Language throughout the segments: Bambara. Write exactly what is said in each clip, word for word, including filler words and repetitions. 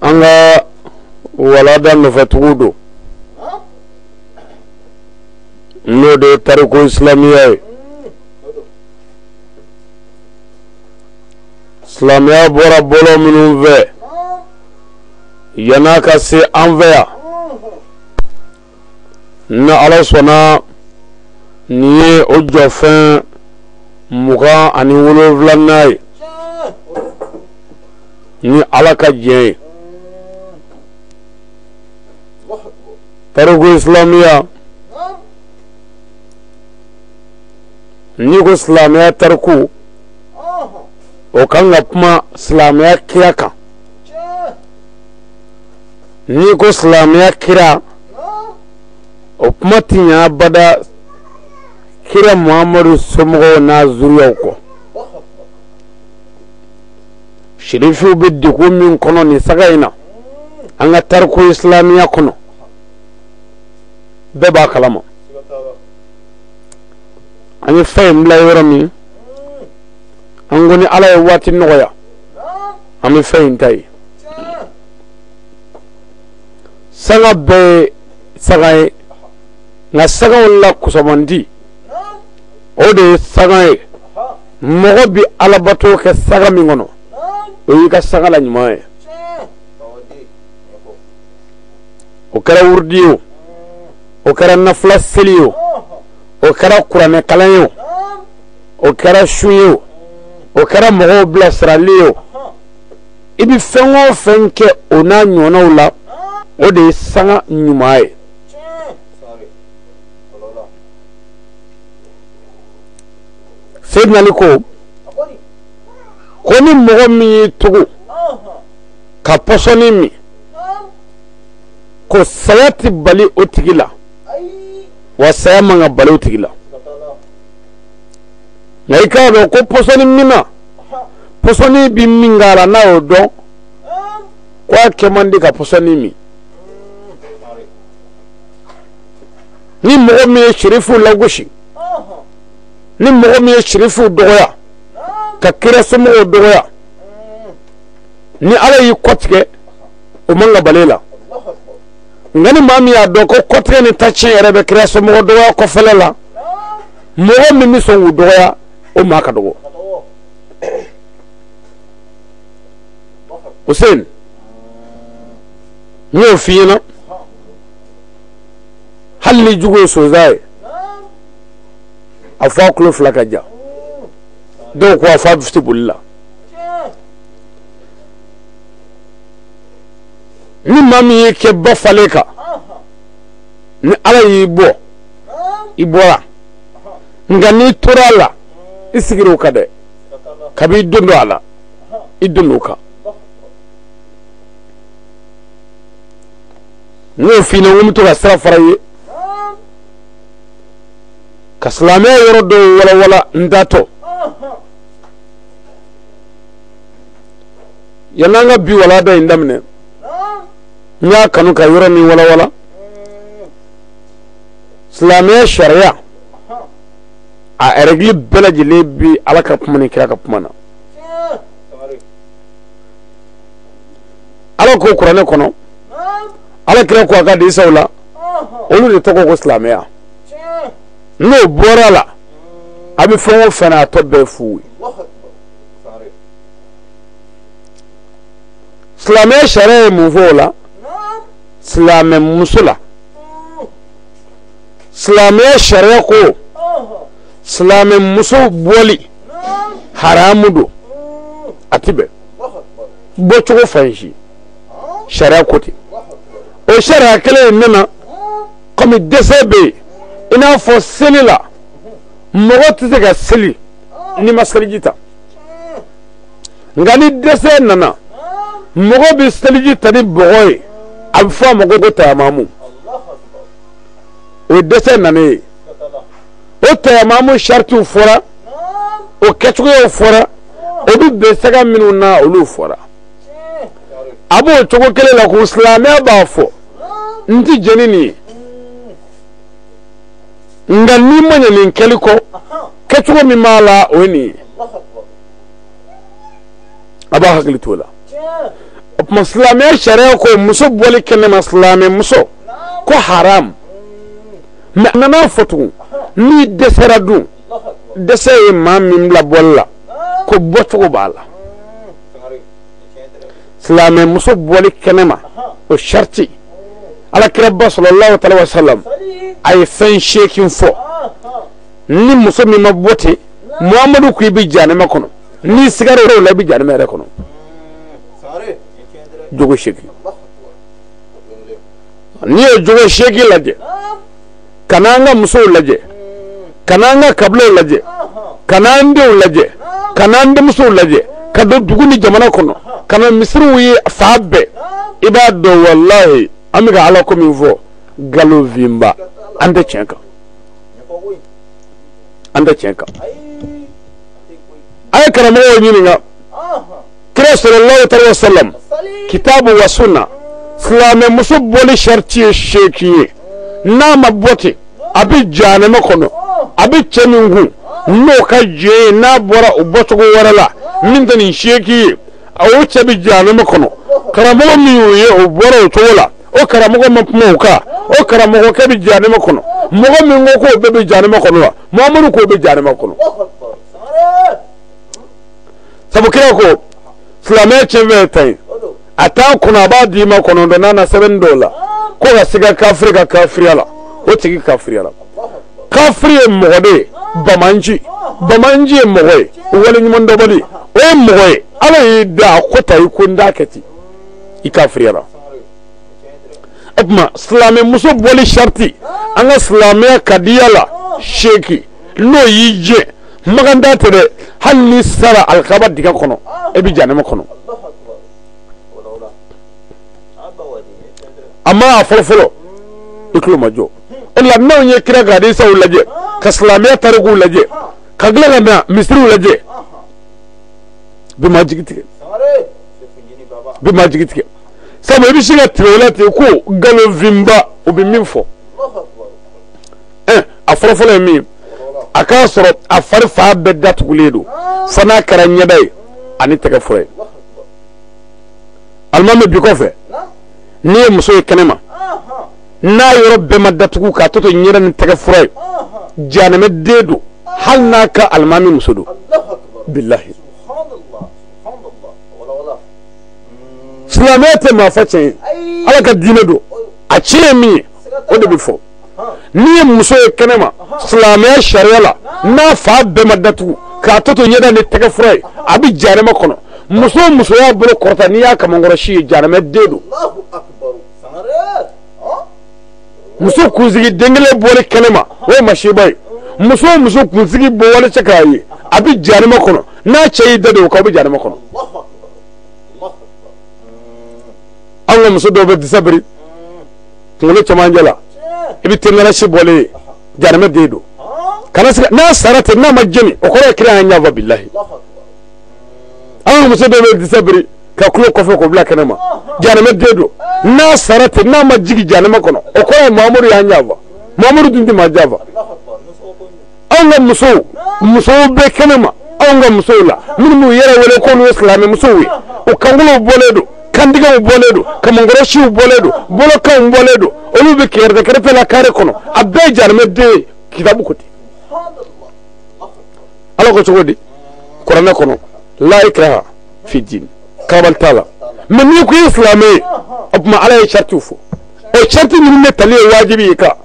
anga walada nufatugudo no de tariku islamiyya islamiyya bora bolo minnu fɛ yana ka se an fɛ yan na ala sɔnna nin ye o jɔfɛn mugan ani wolonwulanan ye ni ala ka diɲɛ ye tariku islamiyya ni ko silamɛya tariku o kan ka kuma silamɛya kira kan ni ko silamɛya kira o kuma ti ɲa bada kira muhamadu somɔgɔw n'a zuriyaw kɔ shirifiw bɛ degun min kɔnɔ nin saga in na an ka tariku islamiyya kɔnɔ bɛɛ b'a kalama an ye fɛn in bila yɔrɔ min an ko ni ala ye waati nɔgɔya an bɛ fɛn in ta ye saga bɛɛ ye saga ye nka sagaw la kɔsɔmandi o de ye saga ye mɔgɔ bɛ alabato kɛ saga min kɔnɔ o y'i ka saga la ɲuman ye o kɛra wurudi ye o o kɛra nafila seli ye o o kɛra kuranɛ kalan ye o o kɛra su ye o o kɛra mɔgɔw bilasirali ye o i bɛ fɛn o fɛn kɛ o n'a ɲɔgɔnnaw la o de ye saga ɲuman ye Seydina Ali ko ko ni mɔgɔ min y'i tugu ka pɔsɔni min ko saya tɛ bali o tigi la wa saya man ka bali o tigi la nka i k'a dɔn ko pɔsɔni min na pɔsɔni bɛ min k'a la n'a y'o dɔn ko a kɛ man di ka pɔsɔni min ni mɔgɔ min ye sherifu lagosi ni mɔgɔ min ye sherifu dɔgɔya ka kira somɔgɔw dɔgɔya ni ala y'i kɔtigɛ o man ka bali la nka ni maa min y'a dɔn ko kɔtigɛ ni ta tiɲɛ yɛrɛ bɛ kira somɔgɔ dɔgɔya kɔfɛla la mɔgɔ min bɛ sɔn k'u dɔgɔya o maa ka dɔgɔ Hussein n y'o f'i ɲɛna hali ni jugu ye sonsan ye a fɔ a tulo fila ka jan dɔw ko a fɔ a bɛ boli la ni maa min y'i kɛ ba falen kan ni ala y'i bɔ i bɔra nka n'i tora a la i sigira o kan dɛ kabi i don dɔ a la i don o kan n y'o f'i ɲɛna n ko n bɛ to ka sira fara i ye ka silamɛya yɔrɔ dɔw walawala n datɔ yan'an ka bi walanda in daminɛ n y'a kanu ka yɔrɔ min walawala silamɛya sariya a règle bɛɛ lajɛlen bi ala ka kuma ni kira ka kuma na ala ko kuranɛ kɔnɔ ala kira ko a ka hadisaw la olu de tɔgɔ ko silamɛya n'o bɔra la a bɛ fɛn o fɛn na a tɔ bɛɛ fu ye silamɛya sariya ye mun fɔ o la silamɛ muso la silamɛya sariya ko silamɛ muso bɔli haramu don a ti bɛn bɔcogo fan si sariya ko ten o sariya kelen in nana komi dɛsɛ bɛ yen i n'a fɔ seli la mɔgɔ tɛ se ka seli n'i ma seliji ta nka ni dɛsɛ nana mɔgɔ bɛ seliji ta ni bɔgɔ ye a bɛ fɔ a ma ko tayamamu o ye dɛsɛ nanen ye o tayamamu saritiw fɔra o kɛcogoyaw fɔra o bɛ bɛn sɛgɛ minnu na olu fɔra a b'o cogo kelen la ko silamɛya b'a fɔ n ti jɛni nin ye nka n'i ma ɲɛ nin kɛli kɔ kɛcogo min b'a la o ye nin ye a b'a hakili to o la silamɛya sariya ko muso bɔli kɛnɛma silamɛ muso ko haram mɛ a nana fɔ tugun n'i dɛsɛra dun dɛsɛ ye maa min bila bɔli la ko bɔcogo b'a la silamɛ muso bɔli kɛnɛma o sharti alakira ba sallallahu alaihi wasallam a ye fɛn seegin fɔ ni muso min ma bɔ ten muhamadu ko i bɛ jahanama kɔnɔ n'i sigara o la i bɛ jahanama yɛrɛ kɔnɔ jogo seegin n'i ye jogo seegin lajɛ ka n'an ka musow lajɛ ka n'an ka kabilaw lajɛ ka n'an denw lajɛ ka n'an denmusow lajɛ ka don dugu ni jamana kɔnɔ ka na misiriw ye fa bɛɛ i b'a dɔn walahi an bɛ ka ala ko min fɔ galovinba an tɛ tiɲɛ kan an tɛ tiɲɛ kan a ye karamɔgɔw ɲininka kira sallallahu alaihi wasallam kitabu wa sunna silamɛ muso bɔli sharti ye seegin ye n'a ma bɔ ten a bɛ jahanama kɔnɔ a bɛ cɛ min kun n'o ka jɛ ye n'a bɔra o bɔcogo wɛrɛ la min tɛ nin seegin ye o cɛ bɛ jahanama kɔnɔ karamɔgɔ min y'o ye o bɔra o cogo la o karamɔgɔ ma kuma o kan o karamɔgɔkɛ bɛ jahanama kɔnɔ mɔgɔ min ko k'o bɛɛ bɛ jahanama kɔnɔ wa muhamadu k'o bɛ jahanama kɔnɔ sabu kira ko silamɛ cɛn fɛn ta ye a t'a kunna a b'a d'i ma kɔnɔntɔn n'a na sɛbɛnni dɔw la ko ka se ka kafiri ka kafiriya la o tigi kafiriya la kafiri ye mɔgɔ de ye bamanji bamanji ye mɔgɔ ye waleɲuman dɔbali o ye mɔgɔ ye ala y'i da a ko ta i ko n da kɛ ten i kafiriya la o tuma silamɛ muso bɔli sharti an ka silamɛya kadiya la seegin n'o y'i jɛ maganda tɛ dɛ hali ni sara alikaba dingɛ kɔnɔ e bɛ jahanama kɔnɔ a ma a fɔlɔ fɔlɔ i tulo ma jɔ o la n'anw ye kira ka hadisaw lajɛ ka silamɛya tarikuw lajɛ ka tila ka na misiriw lajɛ bi ma jigi tigɛ bi ma jigi tigɛ sabu i bɛ se ka tigɛ o la ten ko galovinba o bɛ min fɔ ɛn a fɔlɔ fɔlɔ ye min a k'a sɔrɔ a fari fan bɛɛ datugulen don fo n'a kɛra ɲɛda ye ani tɛgɛ fɔlɔ ye alimami bi kɔfɛ n'i ye muso ye kɛnɛma n'a yɔrɔ bɛɛ ma datugu k'a to to ɲɛda ni tɛgɛ fɔlɔ ye jahanama den don hali n'a ka alimami muso don bilahi silamɛya tɛ maa fɔ tiɲɛ ye ala ka diinɛ don a tiɲɛ ye min ye o de bɛ fɔ n'i ye muso ye kɛnɛma silamɛya sariya la n'a fa bɛɛ ma datugu k'a to to ɲɛda ni tɛgɛ fɔlɔ ye a bɛ jahanama kɔnɔ muso o muso y'a bolo kɔrɔta n'i y'a kamankɔrɔsi ye jahanama den don muso kunsigi den kelen bɔli kɛnɛma o ye masiba ye muso o muso kunsigi bɔ wale cɛ k'a ye a bɛ jahanama kɔnɔ n'a cɛ y'i da don o kan a bɛ jahanama kɔnɔ anw ka muso dɔw bɛ disa biri kunkolo cɛmancɛ la i bɛ tenkɛrɛsi bɔlen ye jahanama den don kana se n'a sara ten n'a ma jeni o kɔrɔ ye kira y'an ɲafa bilahi anw ka muso dɔw bɛ disa biri ka kulo kɔfɛ k'o bila kɛnɛma jahanama den don n'a sara ten n'a ma jigi jahanama kɔnɔ o kɔrɔ ye mahamadu y'an ɲafa mahamadu dun tɛ maa janfa anw ka musow musow bɛ kɛnɛma anw ka musow la minnu b'u yɛrɛ wele k'olu ye silamɛ musow ye o kankolow bɔlen don kandigaw bɔlen don kamankɔrɔsiw bɔlen don bolokanw bɔlen don olu bɛ kɛrɛfɛ kɛrɛfɛ la kare kɔnɔ a bɛɛ ye jahanama den ye kitabu ko ten ala ko cogo di kuranɛ kɔnɔ la ikraha fi din kabal t'a la mɛ n'i ko i ye silamɛ ye o tuma ala ye saritiw fɔ o sariti ninnu de tali ye wajibi ye kan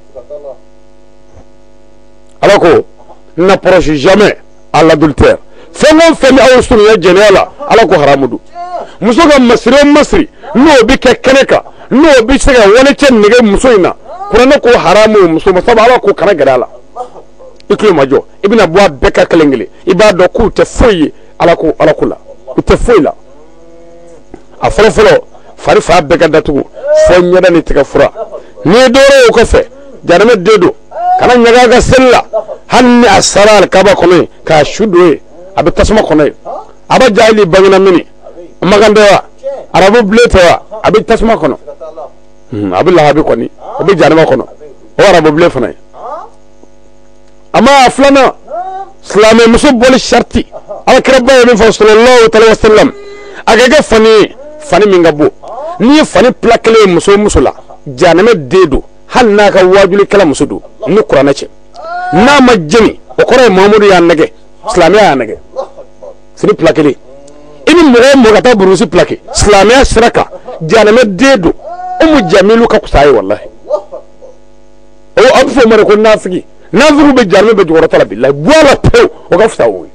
ala ko n'approche jamais à l'adultère fɛn o fɛn bɛ aw surunya jɛnɛya la ala ko haramu don muso ka masiri o masiri n'o bɛ kɛ kɛnɛ kan n'o bɛ se ka wale cɛ nɛgɛ muso in na kuranɛ ko haramu muso ma sabu ala ko kana gɛrɛ a la i tulo ma jɔ i bɛna bɔ a bɛɛ ka kelen kelen i b'a dɔn k'u tɛ foyi ye ala ko ala ko la u tɛ foyi la a fɔlɔ fɔlɔ fari fa bɛɛ ka datugu fɔ ɲɛda ni tɛgɛ fura n'i ye dɔwɛrɛ o kɔfɛ jahanama den don kana ɲaga a ka seli la hali ni a sara alikaba kɔnɔ ye k'a su don ye a bɛ tasuma kɔnɔ ye a bɛ jahili bangena mini magandɛ wa arabu bilen tɛ wa a bɛ tasuma kɔnɔ a bɛ lahabi kɔni a bɛ jahanama kɔnɔ o arabu bilen fana ye amma a filanan silamɛ muso bɔli sharti alakira ba ye min fɔ sallallahu alaihi wasallam a ka kɛ fani ye fani min ka bɔ n'i ye fani pila kelen ye muso muso la jahanama den don hali n'a ka wajuli kɛla muso don ni kuranɛ cɛ n'a ma jeni o kɔrɔ ye Mahamadu y'a nɛgɛ silamɛya y'a nɛgɛ fini pila kelen i ni mɔgɔ o mɔgɔ ka taa burusi pila kɛ silamɛya sira kan jahanama den don Umu Jamilu ka kusa ye wallahi o a bɛ fɔ o ma de ko nafigi nafigiw bɛ jahanama bɛ jukɔrɔta la bilahi bɔ a la pewu o ka fisa o ye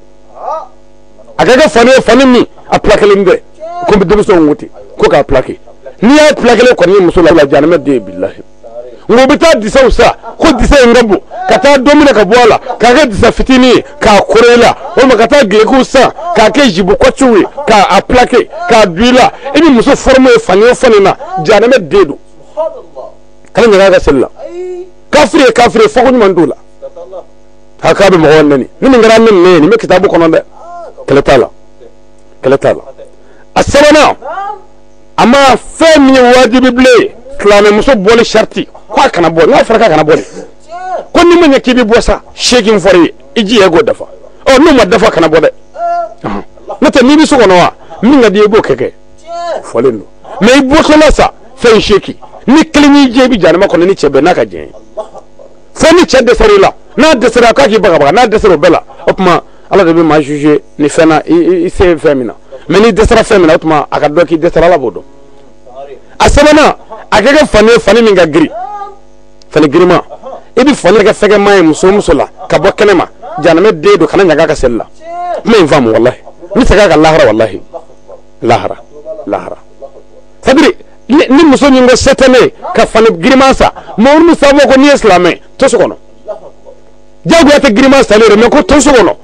a ka kɛ fani ye fani min a pila kelen tɛ ko n bɛ denmisɛnw wuti ko k'a pila kɛ n'i y'a pila kelen kɔni ye muso la jahanama den ye bilahi ngo bɛ taa disaw sa ko disa in ka bon ka taa don mina ka bɔ a la k'a kɛ disa fitinin ye k'a koro i la walima ka taa gilekuw san k'a kɛ jibo kɔciw ye k'a plaqué k'a don i la i ni muso forme ye fani o fani na jahanama den don kana ɲaga ka seli la kafiri ye kafiri ye fɔko ɲuman t'o la ha k'a bɛ mɔgɔw nɛni ni nin kɛra ne nin ye nin bɛ kitabu kɔnɔ dɛ kɛlɛ t'a la kɛlɛ t'a la a sabanan a ma fɛn min ye wajibi bilen ye silamɛmuso bɔli sharti ko a kana bɔ n'a fɔra k'a kana bɔ de ko ni ma ɲɛ k'i bɛ bɔ sa seegin fɔra ye i ji ye k'o dafa ɔ n'o ma dafa kana bɔ dɛ n'o tɛ n'i bɛ so kɔnɔ wa min ka di i b'o kɛ kɛ fɔlen don mɛ i bɔtɔla sa fɛn seegin ni kelen y'i jɛ i bɛ jahanama kɔnɔ ni cɛ bɛɛ n'a ka jɛn ye fo ni cɛ dɛsɛra i la n'a dɛsɛra k'a k'i bagabaga n'a dɛsɛra o bɛɛ la o tuma ala de bɛ maa juge ni fɛn na i se fɛn min na mɛ n'i dɛsɛra fɛn min na o tuma a ka dɔn k'i dɛsɛra ala b'o dɔn a sabanan a kɛ kɛ fani ye fani min ka girin fani girima i bɛ fani kɛ fɛgɛma ye muso muso la ka bɔ kɛnɛ ma jahanama den don kana ɲaga ka seli la kuma in faamu wallahi n bɛ segin a kan lahara wallahi lahara lahara sabiri ni muso min ko se tɛ ne ka fani girima sa mɔgɔ min sababu ko n'i ye silamɛ to so kɔnɔ jagoya tɛ girima sali yɛrɛ mɛ ko to so kɔnɔ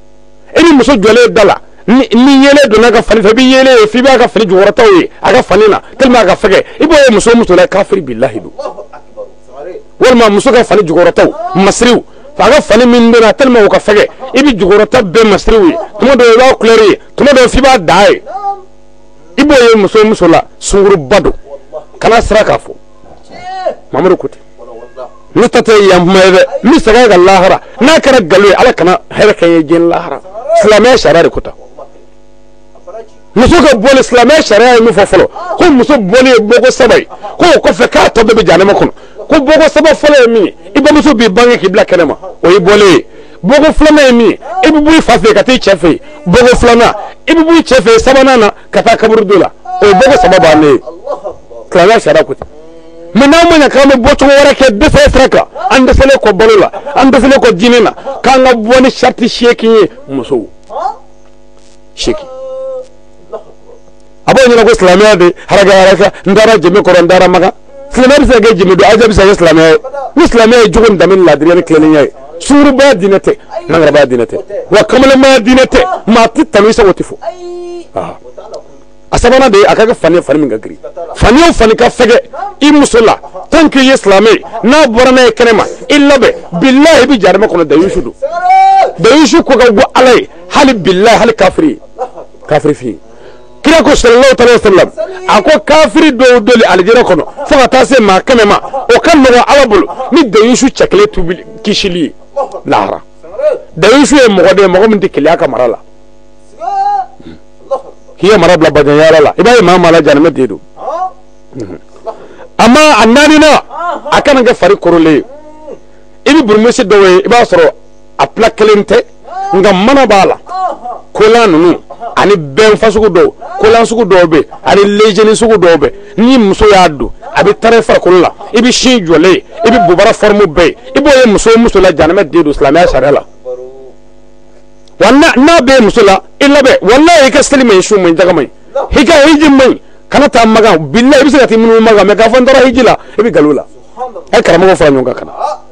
e ni muso jɔlen da la ni yele donna ka fani fɛ i bɛ yele ye f'i b'a ka fani jukɔrɔtaw ye a ka fani na tellement a ka fɛgɛ i b'o ye muso muso la kafiri billahi don walima muso ka fani jukɔrɔtaw masiriw fa ka fani min donna tellement o ka fɛgɛ i bɛ jukɔrɔta bɛɛ masiriw ye tuma dɔw i b'a couleur ye tuma dɔw f'i b'a da ye i b'o ye muso muso la sunguruba don kana sira k'a fɔ Mamadu ko ten ne ta tɛ yan kuma ye dɛ n bɛ segin a kan lahara n'a kɛra nkalon ye ala kana hɛrɛ kɛ n ye diɲɛ lahara silamɛya sariya de ko tan muso ka bɔli silamɛya sariya ye min fɔ fɔlɔ ko muso bɔli ye bɔko saba ye ko o kɔfɛ k'a tɔ bɛɛ bɛ jahanama kɔnɔ ko bɔko saba fɔlɔ ye min ye i bamuso b'i bange k'i bila kɛnɛ ma o ye bɔlen ye bɔko filanan ye min ye i bɛ bɔ i fa fɛ yen ka taa i cɛ fɛ yen bɔko filanan i bɛ bɔ i cɛ fɛ yen sabanan na ka taa kaburu dɔ la o ye bɔko saba bannen ye silamɛya sariya ko ten mɛ n'an ma ɲɛ k'an bɛ bɔ cogo wɛrɛ kɛ dɛsɛ sira kan an dɛsɛlen kɔ balo la an dɛsɛlen kɔ diinɛ na k'an ka bɔ ni sariti seegin ye musow seegin a b'o ɲɛna ko silamɛya de haraka haraka n taara jɛmɛ kɔrɔ n taara makan silamɛya bɛ se ka kɛ jɛmɛ don aja bɛ se ka kɛ silamɛya ye ni silamɛya ye jogo ni danbe ni ladiriya ni tilennenya ye suurubaya diinɛ tɛ nangarabaya diinɛ tɛ wa kamalenmaya diinɛ tɛ maa tɛ tanu i sago tɛ fɔ a sabanan de ye a ka kɛ fani ye fani min ka girin fani o fani ka fɛgɛ i muso la tant que i ye silamɛ ye n'a bɔra n'a ye kɛnɛ ma i labɛn bilahi i bɛ jahanama kɔnɔ dayusu don dayusu ko ka bɔ ala ye hali bilahi hali kafiri ye kafiri fin ye kira ko sallallahu alaihi wasallam a ko kafiri dɔw doli alijɛnɛ kɔnɔ fo ka taa se maa kɛmɛ ma o ka nɔgɔ ala bolo ni dayusu cɛ kelen tubili kisili ye lahara dayusu ye mɔgɔ de ye mɔgɔ min tɛ keleya ka mara la k'i ye mara bila bajanyaala la i b'a ye maa maa la jahanama den don amma a naaninan a kana kɛ fari kɔrɔlen ye i bɛ burumesi dɔw ye i b'a sɔrɔ a pila kelen tɛ nka mana b'a la kolan ninnu ani bɛn fasugu dɔw kolan sugu dɔw bɛ ani lejeni sugu dɔw bɛ ni muso y'a don a bɛ tara farikolo la i bɛ sin jɔlen ye i bɛ bobara forme bɛɛ ye i b'o ye muso o muso la jahanama den don silamɛya sariya la wa n'a bɛ muso la i labɛn walahi i ka seli man ɲi su man ɲi jaga man ɲi i ka hiji man ɲi kana taa magan bilahi i bɛ se ka t'i munumunu magan mɛ k'a fɔ n taara hiji la i bɛ nkalon la a ye karamɔgɔ fara ɲɔgɔn kan ka na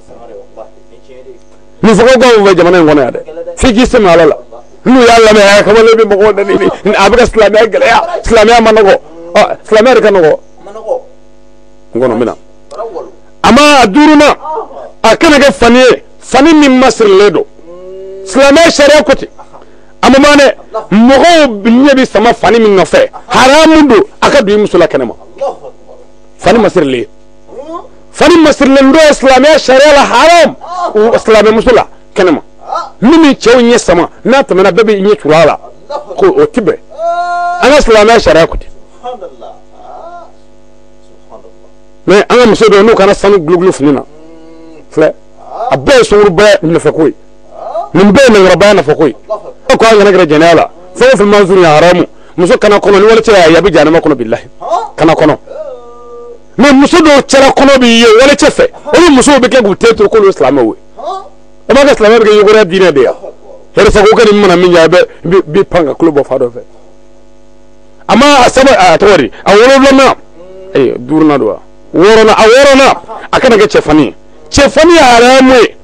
nin fɔko ka bɛ jamana in kɔnɔ yan dɛ f'i k'i sɛmɛ ala la n'u y'a lamɛn a kamalen bɛ mɔgɔw nɛni a bɛ ka silamɛya gɛlɛya silamɛya ma nɔgɔ silamɛya de ka nɔgɔ n kɔnɔ n bɛna a ma a duurunan a kana kɛ fani ye fani min masirilen don silamɛya sariya ko ten a ma ban dɛ mɔgɔw ɲɛ bɛ sama fani min nɔfɛ haramu don a ka don i muso la kɛnɛ ma fani masirilen fani masirilen don silamɛya sariya la haram silamɛ muso la kɛnɛ ma min min cɛw ɲɛ sama n'a tɛmɛna bɛɛ bɛ ɲɛ turu a la ko o tɛ bɛn an ka silamɛya sariya ko ten mais an ka muso dɔ n'u kana sanu gulugulu fini na filɛ a bɛɛ ye sunkuru bɛɛ nafa ko ye nin bɛɛ ye nangarabaya nafa ko ye ko a kana kɛra jɛnɛya la fɛn o fɛn ma zuru ya haramu muso kana kɔnɔ ni wale cɛ y'a ye a bɛ jahanama kɔnɔ bilahi kana kɔnɔ mais muso dɔw cɛla kɔnɔ b'i ye wale cɛ fɛ olu musow bɛ kɛ k'u te to k'olu ye silamɛw ye e m'a kɛ silamɛ bɛ kɛ yogoriya diinɛ de ye hɛrɛsago kɛ nin mana min ɲɛ a bɛ bɛ pan ka tulo bɔ fa dɔ fɛ a ma a saba a tɔgɔ di a wolonwulanan ee duurunan don wa wɔɔrɔnan a wɔɔrɔnan a kana kɛ cɛfani ye cɛfani ye haramu ye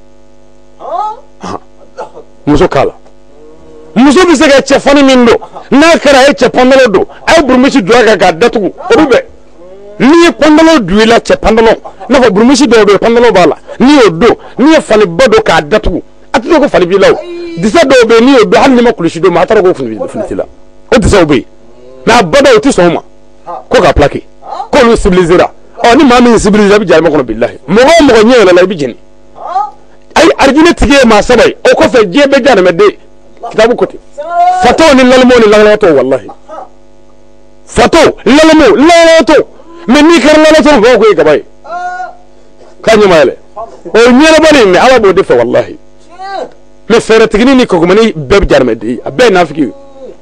muso k'a la muso bɛ se ka cɛfani min don n'a kɛra a ye cɛ pantalon don a ye burumusi don a kan k'a datugu o bɛ bɛn n'i ye pantalon don i la cɛ pantalon n'a fɔ burumusi dɔw bɛ yen pantalon b'a la n'i y'o don n'i ye faniba don k'a datugu a tɛ to ko fani b'i la o disa dɔw bɛ yen n'i y'o don hali n'i ma kulusi don ma a taara k'o fini fini t'i la o disaw bɛ yen mais a bada o tɛ sɔn o ma ko k'a plaqué k'olu civilisera ɔ ni maa min civilisera i bɛ jahanama kɔnɔ bilahi mɔgɔ o mɔgɔ ɲɛ yɛlɛla i bɛ jeni ayi alijinɛ tigi ye maa saba ye o kɔfɛ diɲɛ bɛɛ jahanamaden kitabu ko ten fataw ni lalimaw ni lalagatɔw walahi fataw lalimaw lalagatɔw mais n'i kɛra lalatɔ mɔgɔw ko ye gaba ye k'a ɲɛma yɛlɛ o ɲɛnabali mais ala b'o de fɛ walahi mais fɛɛrɛtigini ni kɔkɔmani bɛɛ bɛ jahanamaden ye a bɛɛ ye nafiki ye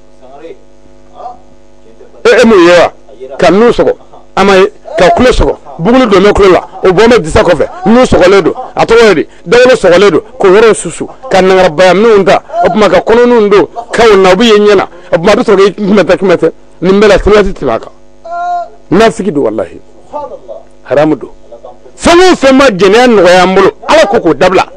e mun ye wa ka nun sɔgɔ a ma ye ka kulo sɔgɔ buguli don bɛ kulo la o bɔn bɛ disa kɔfɛ nun sɔgɔlen don a tɔgɔ ye di dawolo sɔgɔlen don k'o yɔrɔ susu ka nangarabaya minnu ta o tuma ka kɔnɔninw don kaw na u bɛ ye ɲɛna o tuma a bɛ sɔrɔ k'i kumɛtɛ kumɛtɛ nin bɛɛ la sinati tɛmɛ a kan nafiki don walahi haramu don fɛn o fɛn ma jɛnɛya nɔgɔya an bolo ala ko k'o dabila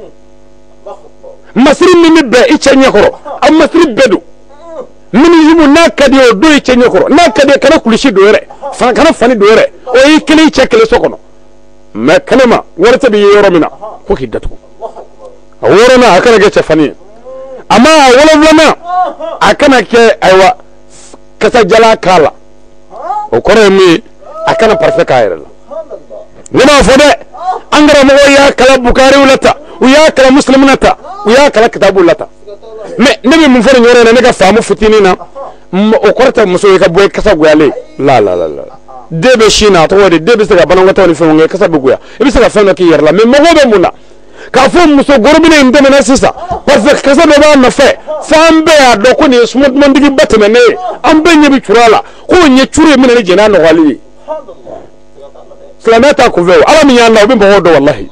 masiri min bɛ bɛn i cɛ ɲɛkɔrɔ a masiri bɛɛ don minizimu n'a ka di ye o don i cɛ ɲɛkɔrɔ n'a ka di ye kana kulusi don yɛrɛ kana fani don yɛrɛ o y'i kelen i cɛ kelen so kɔnɔ mais kɛnɛma wari tɛ b'i ye yɔrɔ min na ko k'i datugu a wɔɔrɔnan a kana kɛ cɛfani ye a ma a wolonwulanan a kana kɛ ayiwa kasadiyalan k'a la o kɔrɔ ye min ye a kana parfait k'a yɛrɛ la ne b'a fɔ dɛ an karamɔgɔw y'a kala bukariw la ta u y'a kala musilimu la ta u y'a kala kitabuw la ta mais ne bɛ mun fɔ nin yɔrɔ in na ne ka faamu fitinin na o kɔrɔ tɛ muso ye ka bɔ kasa goyalen la la la la den bɛ sin na a tɔgɔ de den bɛ se ka banakɔtaw ni fɛnw kɛ kasa bɛ goya i bɛ se ka fɛn dɔ k'i yɛrɛ la mais mɔgɔw bɛ mun na k'a fɔ muso gorobinɛ in tɛmɛna sisan parce que kasa dɔ b'a nɔfɛ f'an bɛɛ y'a dɔn ko nin ye sumadumandigiba tɛmɛnen ye an bɛɛ ɲɛ bɛ curu a la k'o ɲɛ curu ye min na ni jɛnɛya nɔgɔyali ye silamɛya t'a kunfɛ o ala min y'an na o bɛ mɔgɔw dɔn walahi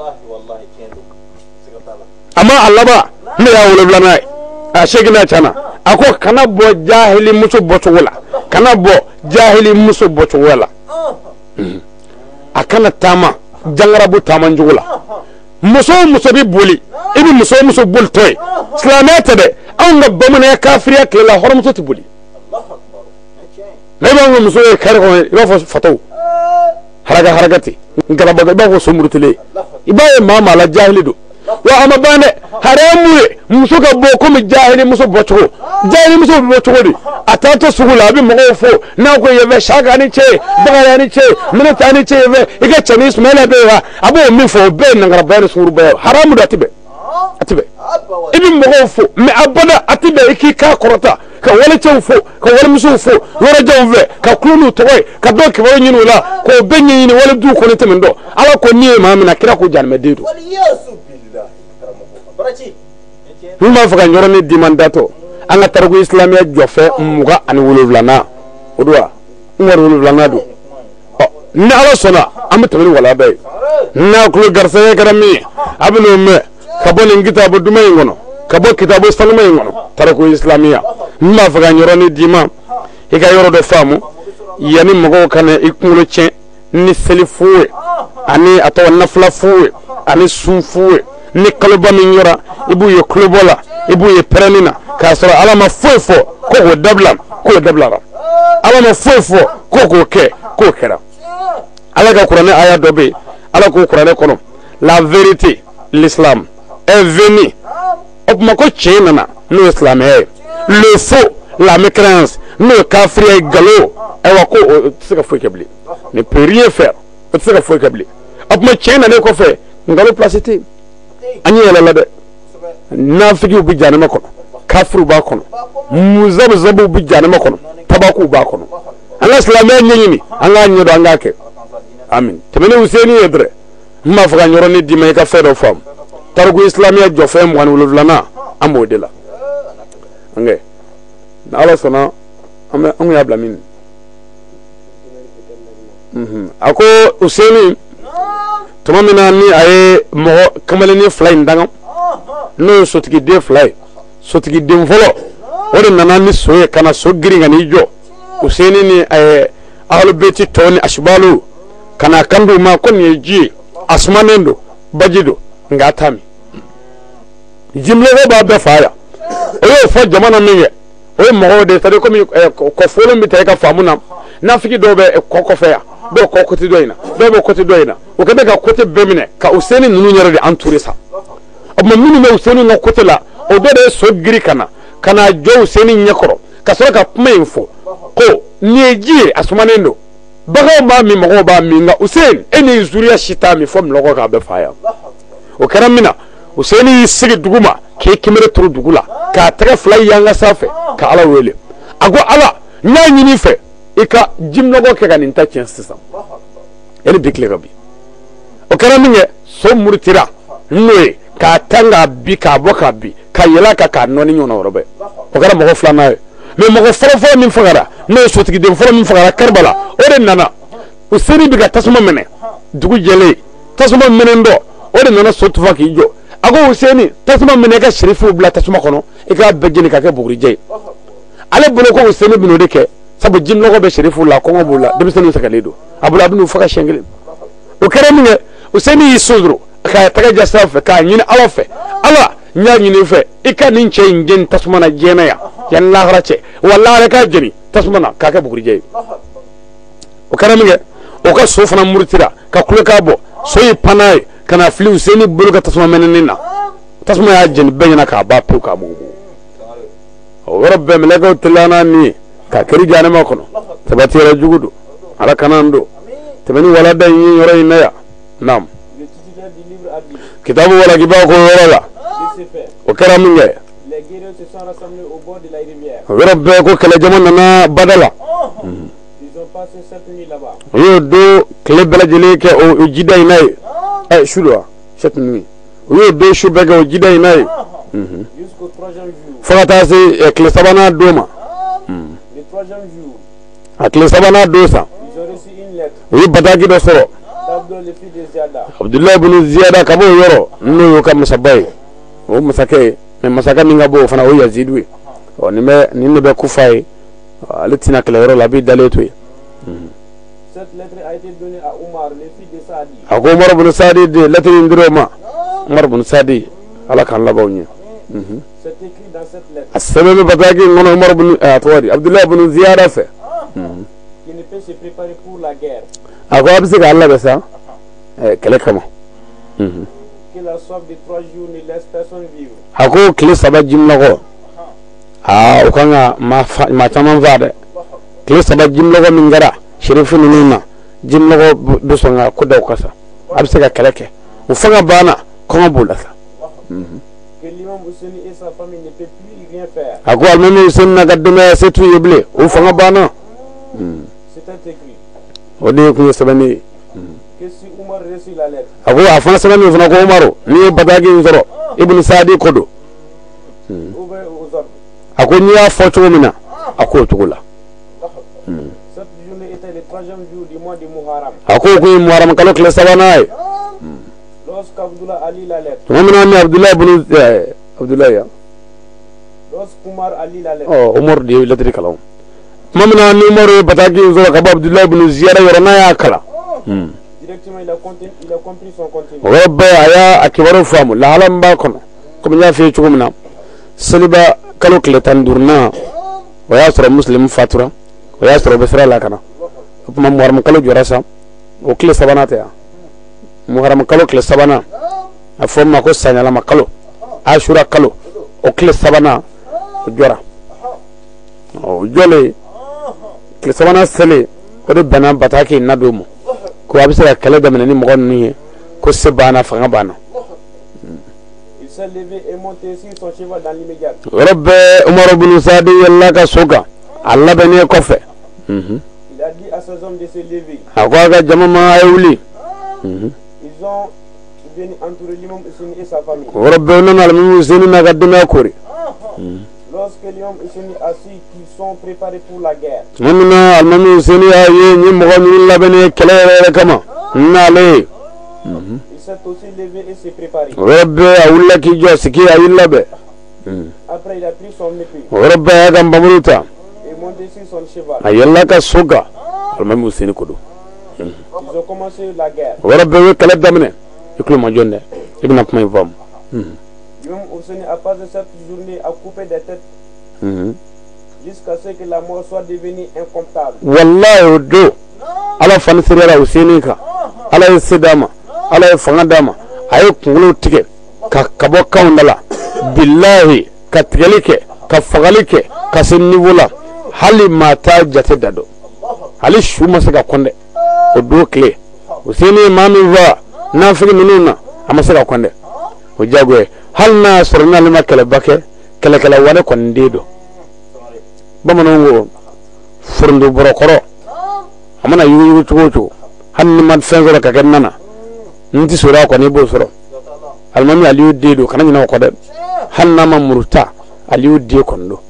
a ma a laban ne y'a wolonwulanan ye a seginna cana a ko kana bɔ jahili muso bɔcogo la kana bɔ jahili muso bɔcogo la a kana taama jangarabu taama cogo la muso o muso bɛ boli i bɛ muso o muso bolitɔ ye silamɛya tɛ dɛ anw ka bamananya kafiriya tile la hɔrɔnmuso tɛ boli mais i b'a fɔ muso ye kari kɔnɔ i b'a fɔ fataw haraka haraka ten ngalabaga i b'a fɔ so murutilen i b'a ye maa maa la jahili don wa a ma ban dɛ haramu ye muso ka bɔ komi jahili muso bɔcogo jahili muso bɛ bɔ cogo di a taa to sugu la a bɛ mɔgɔw fo n'a ko yɛfɛ saka ni cɛ bakariya ni cɛ minɛta ni cɛ yɛfɛ i ka cɛ ni sumala bɛ wa a b'o min fɔ o bɛɛ ye nangarabaya ni sungurubaya haramu don a tɛ bɛn a tɛ bɛn i bɛ mɔgɔw fo mais a bada a tɛ bɛn i k'i k'a kɔrɔta ka walicɛw fo ka walimusow fo yɔrɔjanw fɛ ka kulo n'u tɔgɔ ye ka dɔw kibaru ɲini u la k'o bɛɛ ɲɛɲini wali duw kɔnɔ tɛmɛ dɔn ala ko n'i ye maa min na kira ko jahanamaden don n b'a fɛ ka yɔrɔnin di man datɔ an ka tariku isilamiya jɔfɛ mugan ani wolonwulanan o don wa n wari wolonwulanan don ɔ ni ala sɔnna an bɛ tɛmɛ ni wala bɛɛ ye n'a kulo garisɛgɛ kɛra min ye a bɛ n'o mɛn ka bɔ nin kitabu duman in kɔnɔ ka bɔ kitabu sanuma in kɔnɔ tariku isilamiya n b'a fɛ ka yɔrɔnin di ma i ka yɔrɔ dɔ faamu yanni mɔgɔw ka na i kunkolo tiɲɛ ni seli fu ye ani a tɔgɔ nafila fu ye ani sun fu ye ni kaloba min yɔrɔ i b'u ye kulobɔ la i b'u ye pɛrɛnni na k'a sɔrɔ ala ma foyi fɔ ko k'o dabila k'o dabilara ala ma foyi fɔ ko k'o kɛ k'o kɛra ala ka kuranɛ aya dɔ bɛ yen ala k'o kuranɛ kɔnɔ la vérité l'islam est venu o tuma ko tiɲɛ nana n'o ye silamɛya ye le faux la mécréance n'o ye kafiriya ye nkalon ayiwa ko o tɛ se ka foyi kɛ bilen ne peut rien faire o tɛ se ka foyi kɛ bilen o tuma tiɲɛ nanen kɔfɛ nkalon place tɛ yen an ye yɛlɛla dɛ nafigiw bɛ jahanama kɔnɔ kafiriw b'a kɔnɔ muzabuzabuw bɛ jahanama kɔnɔ tabakuw b'a kɔnɔ anga silamɛ ɲɛɲini an k'a ɲɛdɔn an k'a kɛ amin tɛmɛni Useni ye dɛrɛ n b'a fɔ ka ɲɔrɔ ni d'i ma i ka fɛn dɔ faamu tariku islamiya jɔfɛn mugan ni wolonwulanan an b'o de la nge ni Ala sɔnna an bɛ an y'a bila min a ko Useni tuma min na ni a ye mɔgɔ kamalennin fila in dangan n'o ye sotigiden fila ye sotigiden fɔlɔ o de nana ni so ye ka na so girin ka n'i jɔ Useni ni ahlubeti tɔw ni asibalu ka na kan d'u ma ko nin ye ji ye a sumanen don baji don nka a t'a min jimlɔkɔ b'a bɛɛ fa yan o y'o fɔ jamana min kɛ o ye mɔgɔw de c'est à dire comme kɔfolon bɛ ta i ka faamu na nafiki dɔw bɛ kɔ kɔfɛ yan dɔw kɔ côté dɔ in na dɔw bɛ côté dɔ in na o kɛ bɛ ka côté bɛɛ minɛ ka Useni ninnu yɛrɛ de entouré sa o tuma minnu bɛ Useni ka côté la o dɔ de ye so giri ka na ka na jɔ Useni ɲɛkɔrɔ ka sɔrɔ ka kuma in fɔ ko nin ye ji ye a sumanen don baganw b'a min mɔgɔw b'a min nka Useni e ni zuriya si t'a min fɔ minɔgɔ k'a bɛɛ fa yan o kɛra min na Useni y'i sigi dugu ma k'i kinbere turu dugu la k'a tɛgɛ fila yanga sanfɛ ka Ala wele a ko Ala n y'a ɲini fɛ i ka jiminɔgɔ kɛ ka nin ta tiɲɛ sisan e ni bi tile ka bi o kɛra min kɛ so murutira n'o ye k'a tan k'a bi k'a bɔ k'a bi ka yɛlɛ kan k'a nɔɔni ɲɔgɔn na yɔrɔ bɛɛ o kɛra mɔgɔ filanan ye mais mɔgɔ fɔlɔfɔlɔ min fagara n'o ye sotigiden fɔlɔ min fagara Karibala o de nana Useni bɛ ka tasuma minɛ dugu jɛlen tasuma minɛ dɔ o de nana so tufa k'i jɔ a ko Useni tasuma minɛ i ka sirifiw bila tasuma kɔnɔ i k'a bɛɛ jeni ka kɛ bugurijɛ ye ale bolo ko Useni bɛ n'o de kɛ sabu jiminɔgɔ bɛ sirifiw la kɔngɔ b'u la denmisɛnninw sɛgɛnlen don a bolo a bɛ n'u faga siɲɛ kelen o kɛra min kɛ Useni y'i sodoro k'a tɛgɛ ja sanfɛ k'a ɲini Ala fɛ Ala n y'a ɲini fɛ i ka nin cɛ in jeni tasuma na diɲɛ yan yanni lahara cɛ wa lahara k'a jeni tasuma na k'a kɛ bugurijɛ ye o kɛra min kɛ o ka so fana murutira ka kule k'a bɔ so y'i pan n'a ye ka na fili Useni bolo ka tasuma mɛnɛni na tasuma y'a jeni bɛɛ ɲɛna k'a ban pewu k'a mugu o yɔrɔ bɛɛ mɛlɛkɛw teliyala n'a nin ye ka kɛri jahanama kɔnɔ sabati yɛrɛ jugu don Ala kana n don tɛmɛni walada in ye yɔrɔ in na yan naam kitabu walakibaw ko yɔrɔ la o kɛra min kɛ o yɔrɔ bɛɛ ko kɛlɛjama nana bada la o y'o don tile bɛɛ lajɛlen kɛ o jida in na ye ɛ su don wa sept nuit o y'o don su bɛɛ kɛ o jida in na ye fo ka taa se tile sabanan don ma a tile sabanan don sa u ye bataki dɔ sɔrɔ Abdulayi ibn Ziyada ka bɔ o yɔrɔ n'o y'o ka masaba ye o masakɛ ye mais masakɛ min ka bɔ o fana o ye Yazidu ye ɔ nin bɛ nin de bɛ kufa ye ale tɛna kɛlɛyɔrɔ la a b'i dalen to yen a ko Umar ibn Saadi de lettre in dir'o ma Umar ibn Saadi Ala k'an labanw ɲɛ a sɛbɛn bɛ bataki in kɔnɔ Umar ibn a tɔgɔ di Abdulayi ibn Ziyada fɛ a ko a bɛ se k'a labɛn sa kɛlɛ kama a ko tile saba jiminɔgɔ aa o kan ka maa caman faa dɛ tile saba jiminɔgɔ min kɛra sirifu ninnu na jiminɔgɔ bɛ sɔn ka ko daw ka sa a bɛ se ka kɛlɛ kɛ o fanga banna kɔngɔ b'o la sa a ko alimami Useni na ka denbaya se t'u ye bilen o fanga banna o de kun ye sɛbɛnni ye a ko a fana sɛbɛn min fana ko Umaru n'i ye bataki in sɔrɔ Ibn Saadi ko don a ko n'i y'a fɔ cogo min na a k'o cogo la a ko o kun ye Muharam kalo tile sabanan ye tuma min na ni Abdulayi ibn Abdulayi yan ɔ Umaru de ye lettre kalan tuma min na ni Umaru ye bataki in sɔrɔ ka bɔ Abdulayi ibn Ziyada yɔrɔ n'a y'a kalan o yɔrɔ bɛɛ a y'a a kibaru faamu lahala min b'a kɔnɔ komi n y'a f'i ye cogo min na seliba kalo tile tan ni duurunan o y'a sɔrɔ muslim fatura o y'a sɔrɔ o bɛ sira la ka na o tuma Muharam kalo jɔra sa o tile sabanan tɛ yan Muharam kalo tile sabanan a fɔ ma ko sanyalama kalo Ashura kalo o tile sabanan o jɔra o jɔlen tile sabanan selen o de bɛnna bataki in na don ma ko a bɛ se ka kɛlɛ daminɛ ni mɔgɔ ninnu ye ko se banna fanga banna o yɔrɔ bɛɛ Umaru ibn Saadi yɛlɛla ka so kan a labɛnnen kɔfɛ a dit à ses hommes de se lever. Akwaga jamama ayuli. Mhm. Ils ont venu entourer l'imam Hussein et sa famille. Rabbana al-Imam Hussein na gadma kori. Lorsque l'imam Hussein a su qu'ils sont préparés pour la guerre. Mamna al-Imam Hussein ayi ni mogoni labene kala kama. Nale. Il s'est aussi levé et s'est préparé. Rabbe awulla ki jo siki ayillabe. Après il a pris son épée. Rabbe agam bamuruta. Et monté sur son cheval. Ayalla ka soga. Al-Imam Hussein kodo. Ils ont commencé la guerre. Rabbe kala damne. Iklu ma jonne. Ibn Akmay vam. L'imam Hussein a passé cette journée à couper des têtes. Jusqu'à ce que la mort soit devenue incomptable. Wallahi do. Ala fan sirera Hussein ka. Ala sedama. Ala fanga dama. Ayi kungulu tige. Ka kabo kaundala. Billahi ka tigalike ka fagalike ka sennivola hali mata jate dado. Hali shuma saka konde. O do kle. Hussein mami va na figi minuna amasaka konde. O jagwe hal na sorna lima kala bake kala kala wane konde do. Bamanongo furndo borokoro. Amana yugu yugu chugo hanni man fenzora ka kenana. Nti sura ko ni bo soro. Almami aliyu dedo kana nyina ko de. Hanna ma muruta aliyu de kondo.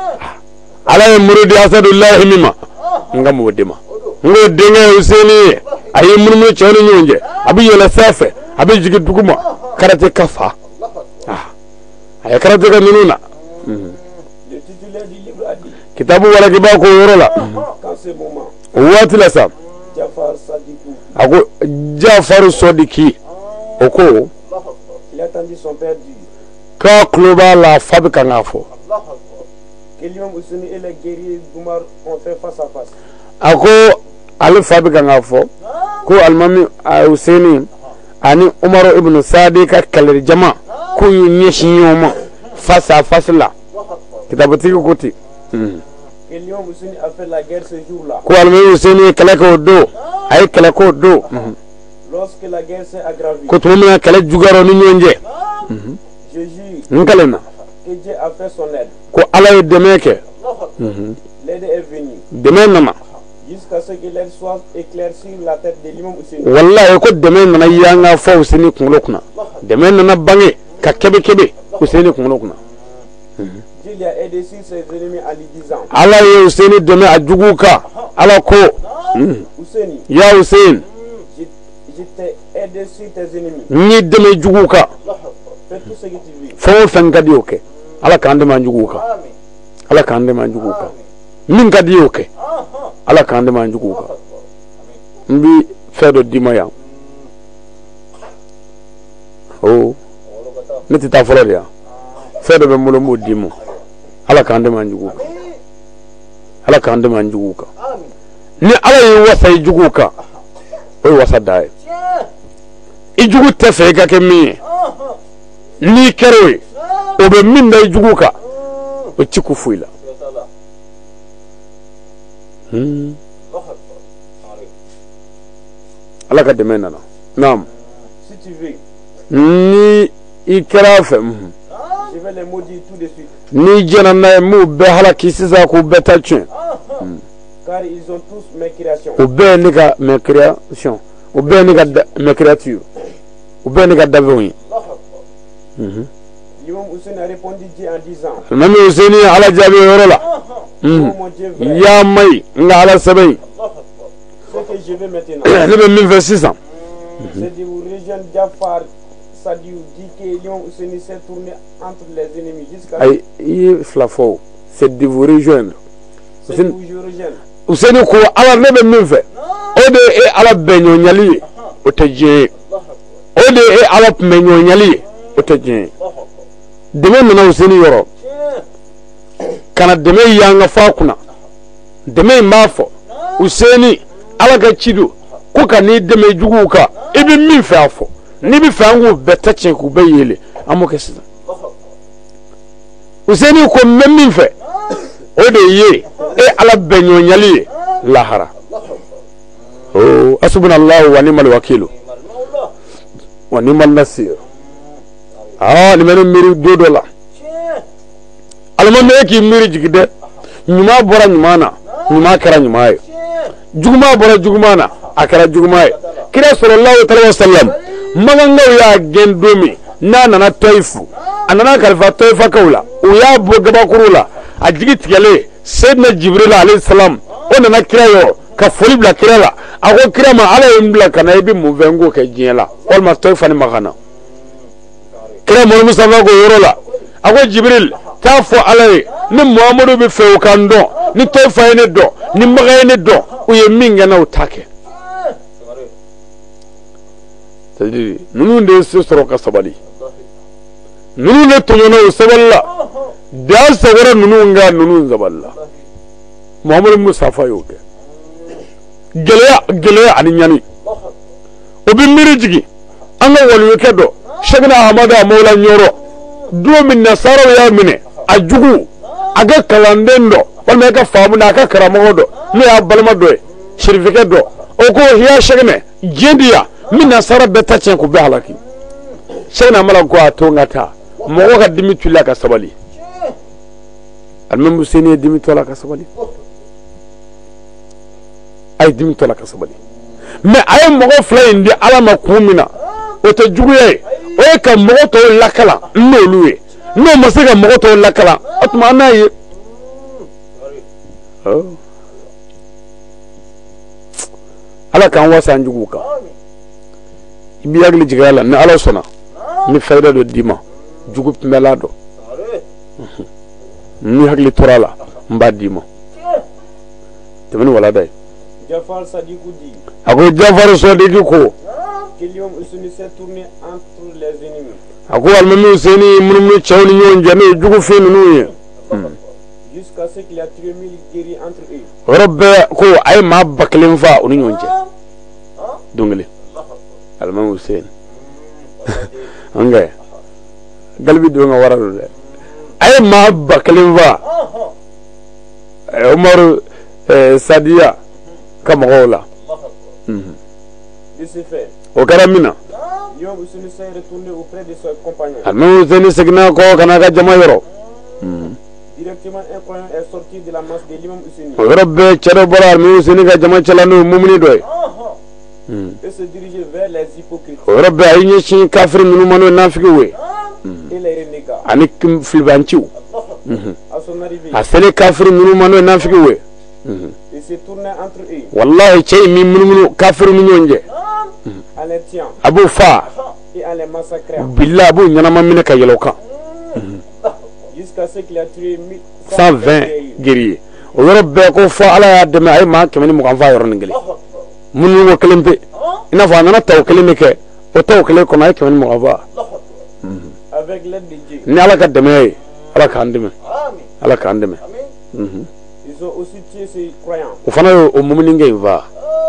Ala murudi asadullah mima. Ngam wodema. Ngo denga Hussein ayi murmu chawni nyonje. Abi yola safe abi jigi duguma karate kafa. Ah. Ay karate ka minuna. Le titulaire du livre a dit. Kitabu wala kiba ko yorola. Quand ce moment. Wati la sam. Jafar Sadikou. Ako Jafar Sadiqi. Oko Il a entendu son père dire. Ka kloba la fabrika ngafo. Que l'imam Hussein et les guerriers d'Oumar ont fait face à face. Ako al fabrika ngafo. Ko almami Hussein ani Umar ibn Sadi ka kalir jama ko nyeshi nyoma face à face là. Kitabati ko koti. Que l'imam Hussein a fait la guerre ce jour-là. Ko almami Hussein kala ko do ay kala ko do. Lorsque la guerre s'est aggravée. Ko tumina kala jugaro ni nyonje. Je jure Nkalena. que Dieu a fait son aide. Ko ala demeke. L'aide est venue. Demenama. Jusqu'à ce que l'aide soit éclaircie sur la tête de l'imam Hussein. Wallahi ko demenana yanga fa Hussein kunglokuna. Demenana bange ka kebe kebe Hussein kunglokuna. Dieu lui a aidé sur ses ennemis en lui disant. Ala ye Hussein deme ajuguka. Ala ko. Hussein. Ya Hussein. Je t'ai aidé sur tes ennemis. Ni deme juguka. Fais tout ce que tu veux. Fo fengadi oke. Ala kande manjuguka. Ala kande manjuguka. Min kadi oke. Ala kande manjuguka. Mbi fedo dimaya. Oh. Niti ta foloria. Fedo be mulo mo dimo. Ala kande manjuguka. Ala kande manjuguka. Ni ala yi wasa juguka. Oy wasa dai. Ijugu tefe ka ke mi. Ni keroy o be min day juguka o ciku fuila hmm ala ka demena na nam Si tu veux. ni ikra fam Je vais les maudire tout de suite. ni jena na mu be halaki sisa ko betatun Car ils ont tous mes créations. o be ni ka me création o be ni ka me créature o be ni ka davoni mhm L'imam Hussein a répondu Dieu en disant. Mami Hussein ala jabi yorola Oh mon Dieu vrai. ya mai nga ala sabay Ce que je veux maintenant. ne be min fa six ans C'est de vous rejoindre Jafar Sadiou dit que l'imam Hussein s'est tourné entre les ennemis jusqu'à. ay i flafo c'est de vous rejoindre C'est de vous rejoindre. Hussein ko ala ne be min fa o de e ala benyo nyali o teje o de e ala menyo nyali o teje deme nana Hussein yoro kana deme yanga fa kuna deme mafo Hussein ala ga chido ko ka ni deme juguka ibi min fa afo ni bi fa ngo betache ku bayele amoke sisa Hussein ko memmin fa o de ye e ala benyo nyali lahara oh asbunallahu wa ni'mal wakeel wa ni'mal nasir ah ni menu miri dodo la alma me ki miri jigide nyuma bora nyuma na nyuma kara nyuma juguma bora juguma na akara juguma ye kira sallallahu alaihi wasallam magangaw ya gendomi na nana taifu anana kalfa taifa kawla o ya bo gabakurula a jigi tigale sayyidina jibril alayhi salam o nana kira yo ka foli bila kira la ako kira ma ala yin bila kana ibi mu vengo ke jiela walma taifa ni magana kira mo musafa ko yorola ako jibril ta fo alay ni muhammadu bi fe kan do ni taifa ni do ni magay ni do o ye minga na utake tadi nunu de se soro ka sabali nunu ne to no saballa da sagara nunu nga nunu zaballa muhammadu musafa yoke geleya geleya ani nyani obi miri jigi anga wali kedo shagna ahmada mawla nyoro do min nasaro ya mine ajugu aga kalandendo wala ka famu na ka karamodo ne ya balma do shirifike do o ko hiya shagne jendiya min nasara beta chen ko be halaki shagna mala ko ato ngata mo ko dimi tulla ka sabali almem museni dimi tola ka sabali ay dimi tola ka sabali me ay mo ko fly ndi ala ma kumina o to juguye o ka mo to lakala no luwe no masega mo to lakala atma na yi oh ala kan wasa njugu ka ibi yagli jigala na ala sona ni fayda do dima jugu melado ni hagli torala mba dima temani wala day Jafar Sadikou dit ako Jafar Sadikou ko Kilium Usuni s'est tourné entre les ennemis ako almami useni munmu chawni nyon jame jugu fe nunu jusqu'à ce qu'il y a tué mille guerriers entre eux rabbe ko ay ma baklin fa unu nyonje dungale almami useni anga galbi do nga waralu de ay ma baklin fa Omar Sadia kama gola de ce fait o karamina Kilium Usuni s'est retourné auprès de ses compagnons almami useni signa ko kana ga jama yoro directement un croyant est sorti de la masse de l'imam Usuni rabbe chere bora almami useni ga jama chalanu mumni doy et se diriger vers les hypocrites rabbe ay ñi ci kafir minu mano nafiki we et les renégats anik filbanchiu à son arrivée asele kafir minu mano nafiki we il se tournait entre eux wallahi cey mi minu kafir mu ñonje en les tuant abu fa et en les massacrant billah abu ñana ma mine ka yeloka jusqu'à ce qu'il a tué mille cent vingt guerriers o rabbe ko fa ala ya deme ay ma kemeni mu kan fa yor ngeli munu wo kelempe ina fa nana taw keleme ke o taw kele ko na kemeni mu kan fa avec l'aide de Dieu ni ala ka deme ala ka andeme ala ka andeme ils ont aussi tué ses croyants o fana o mumini ngey va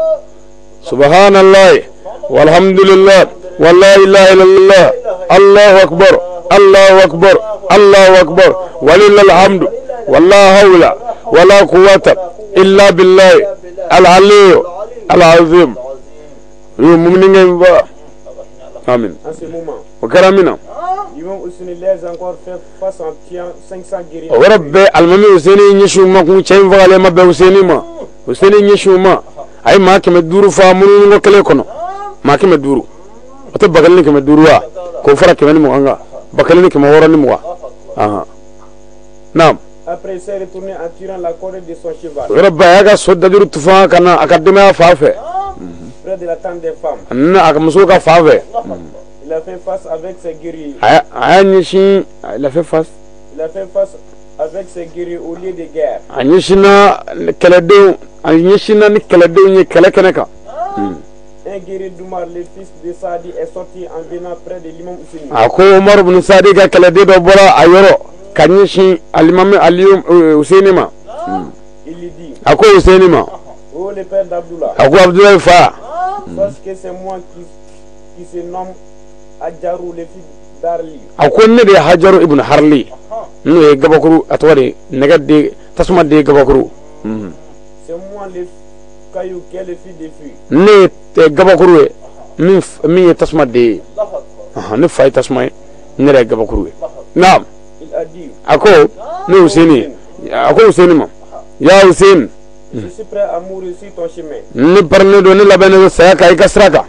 subhanallah walhamdulillah wala ilaha illallah allahu akbar allahu akbar allahu akbar walillahil hamdu wala hawla wala quwwata illa billah al-ali al-azim yo mumini ngey va amin en ce moment o karamina l'imam Usuni les encore fait face en tuant cinq cents guerriers o rabbe almami useni nyishu ma ku cey vale mabbe useni ma useni nyishu ma ay ma keme duru fa munu ngo kele kono ma keme duru o to bagal ni keme duru wa ko fara keme ni mo anga bagal ni keme woro ni mo wa aha nam après il s'est retourné en tirant la corde de son cheval o rabbe aga sodda duru tufa kana akadema fafe près de la tente des femmes na aka muso ka fafe il a fait face avec ses guerriers ay ay nyishi il a fait face il a fait face avec ses guerriers au lieu de guerre anyishina keledo anyishina ni keledo ni kele keneka un guerrier d'Oumar le fils de Sadi est sorti en venant près de l'imam Usuni ako Umar ibn Sadi ga keledo do bora ayoro kanyishi alimam aliyum Usaini ma il lui dit ako Usaini ma oh le père d'Abdullah ako Abdullah fa parce que c'est moi qui qui se nomme Adjarou le fils d'Arli ako ne de Hajaru ibn Harli no gabakuru atwari negade tasuma de gabakuru c'est moi le caillou qui est le fils de Fu ne te gabakuru min min tasuma de aha ne fay tasuma ne re gabakuru naam il a dit ako ne Usaini ako Usaini ma ya Usain Je suis prêt à mourir sur ton chemin. ni parne do ni labene saya ka ikasraka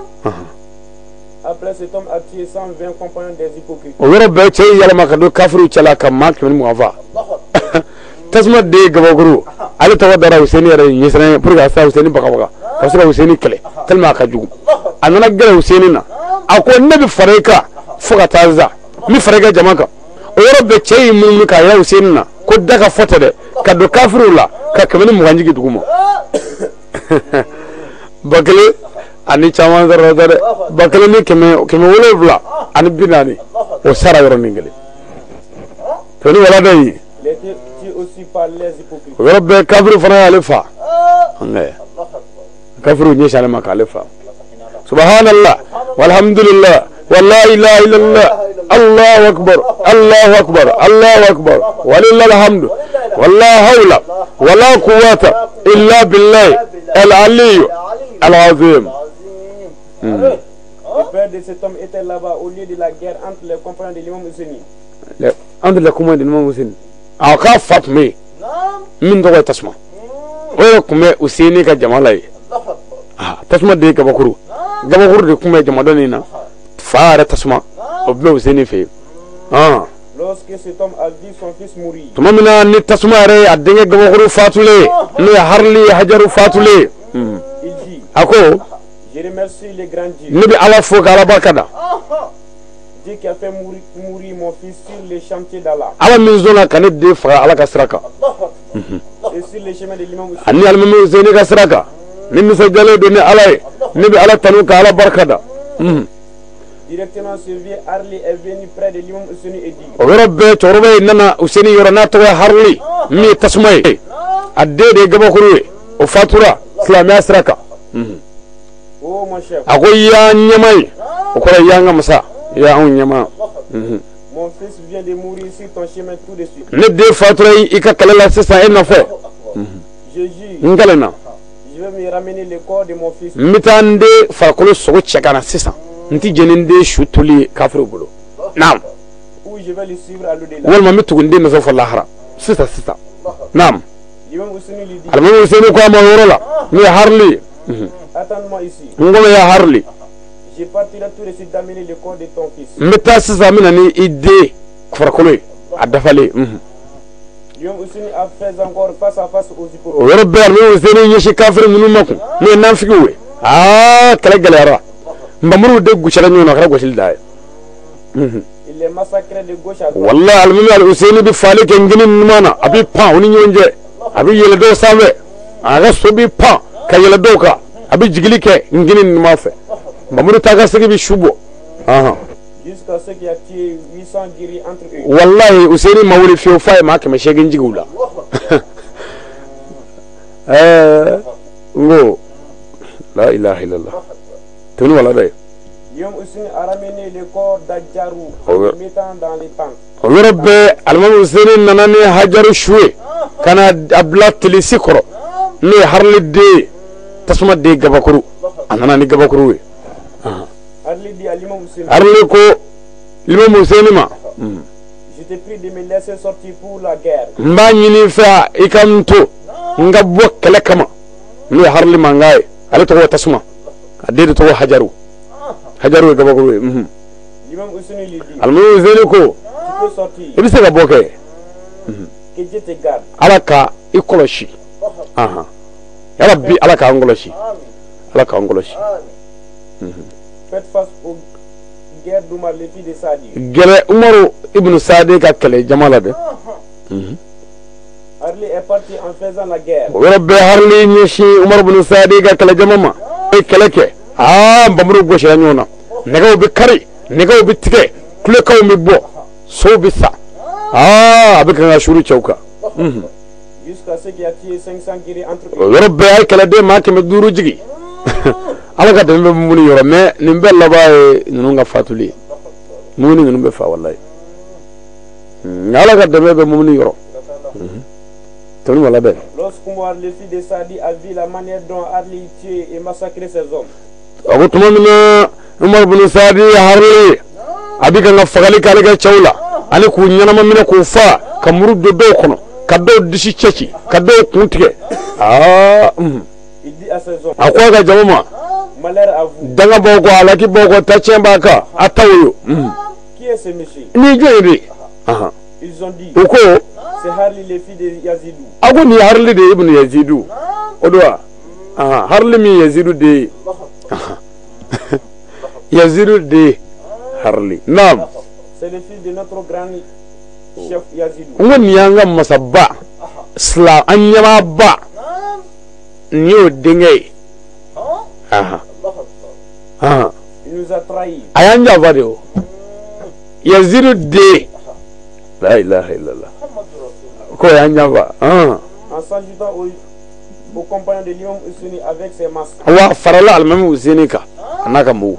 Après cet homme a tué cent vingt compagnons des hypocrites. o yoro be che yala makado kafiru chala ka mak min muafa tasma de gabaguru ali tawadara Husaini yara yisra pour ga sa Husaini baka baka parce que Husaini kele tellement ka jugu anana gele Husaini na ako nabi fareka fuka taza mi fareka jamaka o yoro be che mun ka ya Husaini na ko daga foto de ka do kafiru la ka kamani mu ganji dugumo bakale ani chaman dara dara bakale ni keme keme wole bla ani binani o sara yoro ningale to ni wala dai Il était tué aussi par les hypocrites. yoro be kafiru fana alifa ngaya kafiru ni shala maka alifa subhanallah walhamdulillah wala ilaha illallah allahu akbar allahu akbar allahu akbar walillahi alhamdu wala hawla wala quwwata illa billahi al-ali al-azim. Le père de cet homme était là-bas au lieu de la guerre entre les compagnons de l'imam Husaini. entre les compagnons de l'imam Husaini a ka fatme min do tasma o kuma Husaini ka jamala yi ah tasma de ka bakuru gabakuru de kuma jamado ni na fara tasma o be Husaini fe ah Lorsque cet homme a vu son fils mourir, tumamina ni tasma re adenge gabakuru fatule ni harli hajaru fatule il dit, ako je remercie les grands dieux, ni bi ala fo ka ala barkada Dieu qui a fait mourir, mourir mon fils sur les chantiers d'Allah ala min zona kanid de fa ala ka sraka et sur les chemins de l'imam Husaini. ani almami Husaini ka sraka ni mi so jale do ni ala ni bi ala tanu ka ala barkada Directement, ce vieux Harli est venu près de l'imam Husaini et dit, o yoro be chorobe nana Husaini yoro na to harli mi tasmay adde de gabakuru o fatura islamia sraka oh mon chef, ako ya nyamai o ko ya nga masa ya on nyama mon fils vient de mourir sur ton chemin tout de suite. ne de fatura ika kalala sisa en fe Je jure, ngalena je vais me ramener le corps de mon fils. mitande fakulu sogo chekana sisa nti jeninde shutuli kafiru bulu nam Où je vais le suivre à l'au-delà. walma mitugunde me so lahara sisa sisa nam L'imam Husaini lui dit, almami Husaini ko ma yoro la ni harli attends-moi ici. ngoma ya harli Je partirai tout de suite d'amener le corps de ton fils. mita sisa mina ni ide fakulu adafale L'imam Husaini a fait encore face à face aux hypocrites. o yoro be almami Husaini yeshi kafiru munu maku ni nan fikiwe ah kala galera mbamuru de gushara nyona kara goshil dai Il les massacrait de gauche à droite. wallahi almami al Husaini bi fale ke ngini mana abi pa woni nyonje abi yele do sabe aga sobi pa ka yele do ka abi jigili ke ngini ma fe mbamuru taga sigi bi shubo aha Jusqu'à ce qu'il y a tué huit cents guéris entre eux. wallahi Husaini mawli fi fa ma kama shegin jigula eh ngo la ilaha illallah tuni wala dai L'imam Husaini a ramené le corps d'Adjarou en Oh, le mettant dans les tentes. Rabbe almami Husaini nanani hajaru shwe kana abla tilisi koro ni harli de tasma de gabakuru anana ni gabakuru we Harli dit à l'imam Husaini, harli ko limam Husaini ma je te prie de me laisser sortir pour la guerre. mba nyini fa ikamto ngabbo kele kama ni harli mangaye ale to tasma ade to hajaru hajaru gabakuru we L'imam Husaini lui dit, almami Husaini ko tu peux sortir, ibise ga boke que Dieu te garde. alaka ikoloshi aha ya rabbi alaka angoloshi alaka angoloshi Faites face aux guerres d'Oumar, les filles de Sadi. gere umaru ibnu sadi ka kele jamala de Harli est parti en faisant la guerre. rabbi harli nyeshi umar ibnu sadi ka kele jamama e kele ke ah bamru goshi anyona negaw bi kari negaw bi tike kule kaw mi bo so bi sa ah abika nga shuru chauka Jusqu'à ce qu'il y a tué cinq cents guéris entre eux. rabbi ay kele de ma ke me duru jigi alaka de me muni yoro me nimbe labaye nunga fatuli muni nunga fa wallahi alaka de me muni yoro toni wala be Lorsqu'Oumar, les filles de Sadi, a vu la manière dont Harli tuait et massacrait ses hommes, abu tumamina umar bin sadi harli abika nga fagali kale ga chawla ani ku nyana mamina ku fa kamuru do do kono kaddo disi chechi kaddo kuntike ah Il dit à ses hommes, a ko ga jama malheur à vous. danga bogo alaki bogo tachen baka atawo Qui est ce monsieur? ni joyde aha Ils ont dit, ko c'est Harli, les filles de Yazidou. ago ni harli de ibn yazidu odwa aha harli mi yazidu de yazidu de harli nam C'est le fils de notre grand chef Yazidou. ngoni yanga masabba sla anyama ba niyo dingay aha aha Il nous a trahis. ayanja vadeo yazidu de la ilaha illallah ko yanja ba ah En s'ajoutant aux, aux compagnons de l'imam Usuni avec ses masques. wa farala almami usinika anaka mu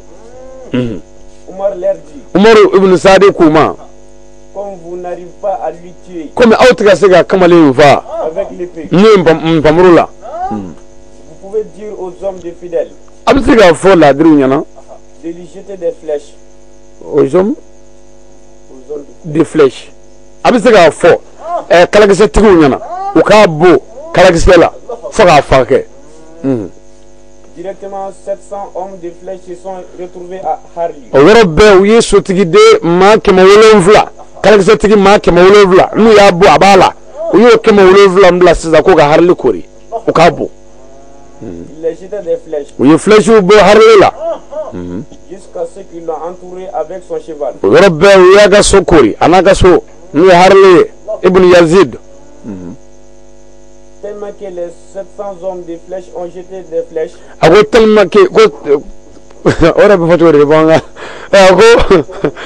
Omar leur dit, umaru ibn sadi kuma comme vous n'arrivez pas à lui tuer comme autika sega kamale fa avec l'épée, ni mpamrula vous pouvez dire aux hommes des fidèles abisiga fo la diru nyana de lui jeter des flèches. aux hommes Aux hommes de- de flèche abisiga fo eh kalagise tigu nyana uka bo kalagise la fo ga fa ke Directement, sept cents hommes de flèches se sont retrouvés à Harli. o yɔrɔ bɛɛ u ye sotigi de maa kɛmɛ wolonfila kalakisɛ tigi maa kɛmɛ wolonfila n'u y'a bɔ a b'a la u y'o kɛmɛ wolonfila bila sisan ko ka harili kori u k'a bɔ Il les jetait des flèches u ye filɛsiw bɔ harili la jusqu'à ce qu'ils l'ont entouré avec son cheval. o yɔrɔ bɛɛ u y'a ka so kori a n'a ka so n'u ye harili ye ibn yazid Tellement que les sept cents hommes de flèches ont jeté des flèches, a ko tellement que ko o yɛrɛ bɛ fɔ cogo di bamanan a ko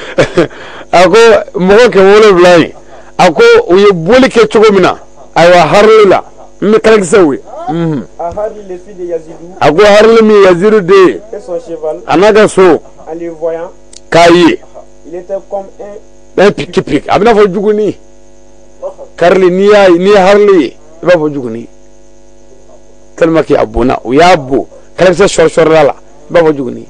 a ko mɔgɔ kɛmɛ wolonfila in a ko u ye boli kɛ cogo min na ayiwa harili la n bɛ kalakisɛw ye à Harli, les filles de Yazidou a ko harili min yazidu de ye et son cheval, a n'a ka so en les voyant, k'a ye il était comme un. bɛɛ piki piki a bɛna fɔ juguni karili n'i y'a ye n'i ye harili ye i b'a fɔ juguni tellement que a bonna u y'a bo kalakisɛ sɔri-sɔrila la i b'a fɔ juguni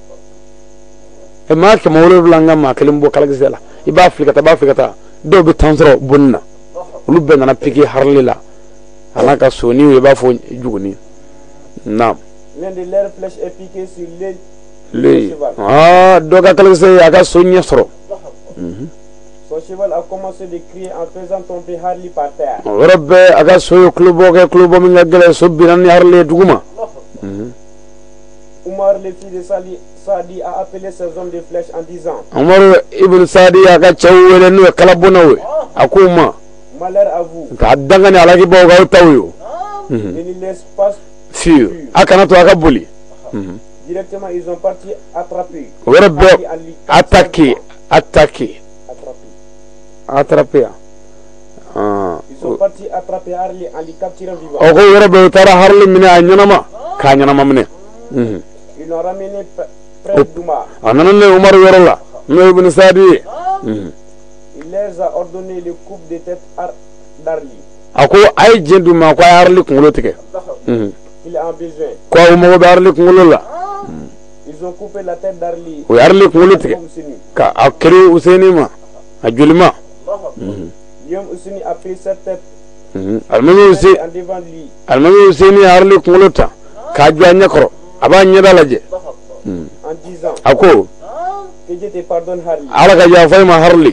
ɛ maa kɛmɛ wolonfila n ka maa kelen bɔ kalakisɛ la i b'a fili ka taa i b'a fili ka taa dɔw bɛ tan sɔrɔ bonni na olu bɛɛ nana piki harili la a n'a ka so n'i y'o ye i b'a fɔ juguni naam L'un de leurs flèches est piqué sur l'aile du le cheval. aa dɔ ka kalakisɛ ye a ka so ɲɛ sɔrɔ Son cheval a commencé de crier en faisant tomber Harli par terre. o yɔrɔ bɛɛ a ka so ye kulobɔ kɛ kulobɔ min ka gɛlɛn so binna ni harili ye duguma Omar, le fils de Sali, Sadi, a appelé ses hommes de flèches en disant, umaru ibn sadi a ka cɛw wele n'u ye kalabɔnaw ye a k'u ma malheur à vous, k'a dangani alaki baw k'aw taw ye o et ne laisse pas. fiyewu a kana to a ka boli Directement, ils ont parti attraper. o yɔrɔ bɛɛ Harli en lui atake atake attraper. attrape yan Ah. Ils sont partis attraper Harli en lui capturant vivant. o ko yɔrɔ bɛɛ u taara harili minɛ a ɲɛnama k'a ɲɛnama minɛ Ils l'ont ramené p- près d'Oumar. a nana ne umaru yɔrɔ la n'o ye ibn sadi ye Il leur a ordonné le coupe de tête ar- d'Harli. a ko a ye diɲɛ d'u ma ko a ye harili kunkolo tigɛ Il a en besoin. ko aw mago bɛ harili kunkolo la Ils ont coupé la tête d'Harli. o ye harili kunkolo tigɛ Comme Usuni. ka a keri useni ma a joli ma L'homme Usuni a pris cette tête alimami use en devant lui. alimami useni ye harili kunkolo ta k'a jɔ a ɲɛ kɔrɔ a b'a ɲɛda lajɛ En disant a ko que Dieu te pardonne Harli. ala ka yafa i ma harili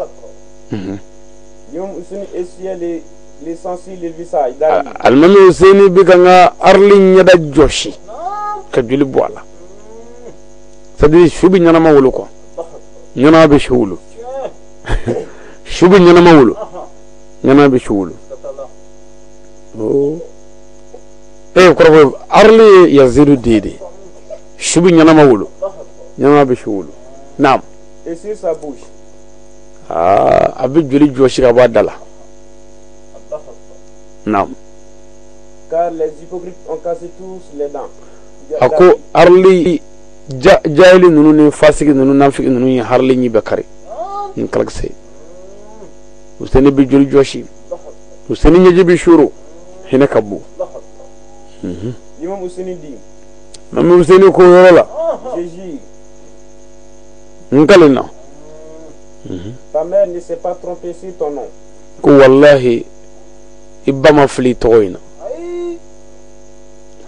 L'homme Usuni essuyait les, les sourcils, le visage d'Harli. alimami useni bi ka n ka harili ɲɛda jɔsi ka joli bɔ a la c'est à dire su bɛ ɲɛnama wolo kɔ ɲɛnama bɛ su wolo su bɛ ɲɛnama wolo ɲɛnama bɛ su wolo ee kɔrɔfɔ harili ye yazidu den de su bɛ ɲɛnama wolo ɲɛnama bɛ su wolo naam Et sur sa bouche, aa a bɛ joli jɔsi ka bɔ a da la naam car les hypocrites ont cassé tous les dents. a ko harili ja jahili ninnu ni fasigi ninnu nafigi ninnu ye harili ɲi bɛɛ kari ni kalakisɛ ye useni bɛ joli jɔsi useni ɲɛji bɛ suro hinɛ ka bon L'imam Usuni dit, mami useni ko yɔrɔ la je jure, n kalen na ta mère ne s'est pas trompée sur ton nom. ko wallahi i ba ma fili i tɔgɔ in na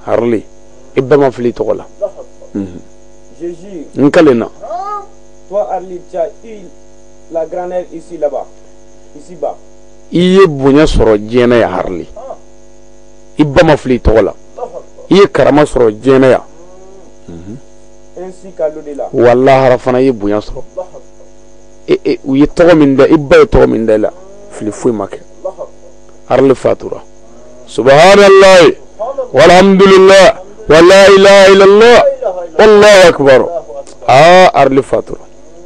harli ibba ma fili to la je jure nkalena toi Arli tu as eu la grand-mère ici là-bas ici bas iye bunya soro jena ya harli ibba ma fili to la iye karama soro jena ya ainsi qu'à l'au-delà wallahi rafana iye bunya soro e e uye to min da ibba to min da la fili fu make harli fatura subhanallah walhamdulillah wala ilaha illallah wallahu akbar ah harli fatura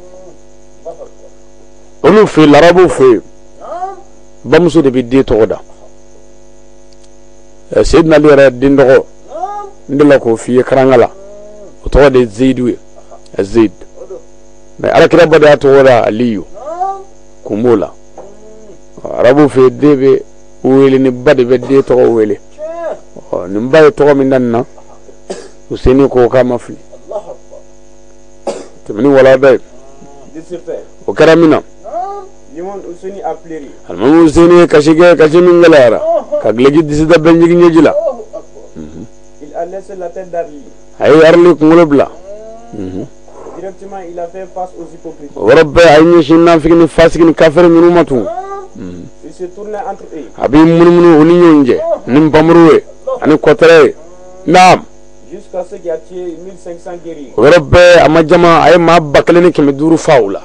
olu fi larabu fi bamuso de bi de to da sayyidina ali ra din do ndila ko fi karangala to de zaidu zaid mais ala kira bada to da aliyu kumula arabu fi debe wele ni bade be de to wele ni mbay to min nanna useni ko kama fi tamani wala bay o karamina limon useni a pleuré almamu useni kashige kashimin galara kaglegi disida benjigi nyejila il a laissé la tête d'Arli ay arli kumulubla directement il a fait face aux hypocrites rabbi ayni shinna fikni fasikni kafir minumatu il se tournait entre eux abi munumunu oni nyonje nim pamruwe ani kotere naam jusqu'à ce qu'il a tué mille cinq cents guerriers rabbi amajama ay ma bakaleni kemi duru faula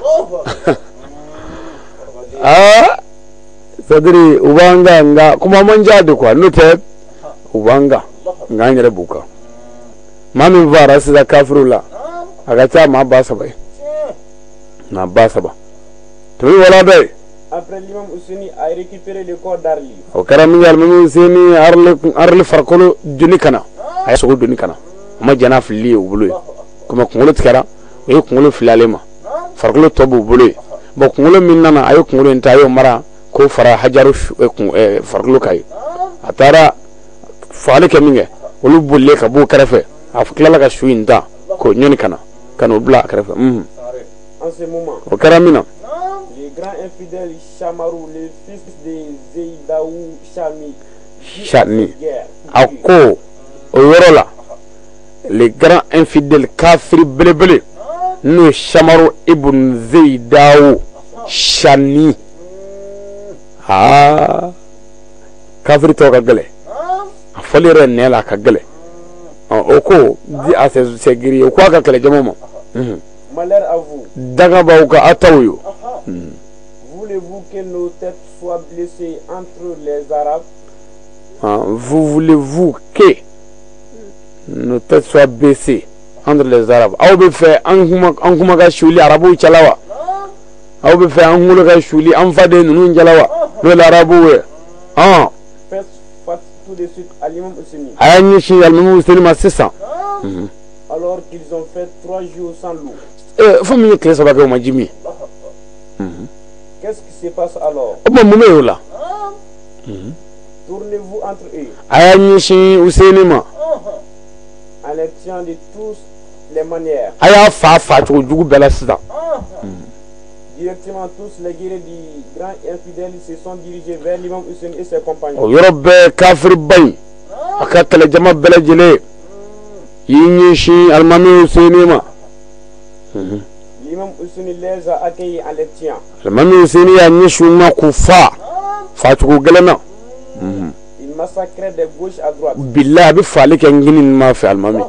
ah sadri ubanga nga kuma manja kwa note ubanga nga nyere buka mami vara sida kafirula agata ma basa bai na basa ba to wala dai après l'imam Ouseni a récupéré le corps d'Arli o karam ngal mami Ouseni arle arle farkolo duni kana ay so duni kana ma jana fili ubulu kuma kungolo tikara e kungolo filalema farkolo tobu ubulu bo kungolo minnana ay kungolo entayo mara ko fara hajaru farkolo kai atara fale keminge olu bolle ka bu karafe afklala ka shuinda ko nyoni kana kanu bla karafe mhm en ce moment o karamina les grands infidèles Chamarou les fils de Zeidaou Chami Chani ako o yorola les grands infidèles kafir belebele no Chamarou ibn Zeidaou Chani ah kafir to kagale afalire nela kagale oko di ase segiri ko aka kale jamomo malheur à vous daga bauka atawyo voulez-vous que nos têtes soient blessées entre les arabes ah, vous voulez-vous que nos têtes soient baissées entre les arabes aw be fe an kuma an kuma ga shuli arabu chalawa aw be fe an hulu ga shuli an fade nunu chalawa le arabu we ah faites face tout de suite à l'imam Ouseni ayani shi almamu Ouseni ma sisa alors qu'ils ont fait trois jours sans l'eau eh faut me classe ba ko majimi qu'est-ce qui se passe alors o mo me yola tournez-vous entre eux ayani shi Ouseni ma en les tuant de tous les manières aya fa fa to jugu bela sida directement tous les guerriers du grand infidèle se sont dirigés vers l'imam Ouseni et ses compagnons o yorobe kafir bay akatale jama bela jele yinyi shi almami Ouseni ma l'imam Ouseni les a accueillis en les tuant almami Ouseni ya nyishu ma kufa fa to gelena il massacrait de gauche à droite billahi bi fali ke ngini ma fi almami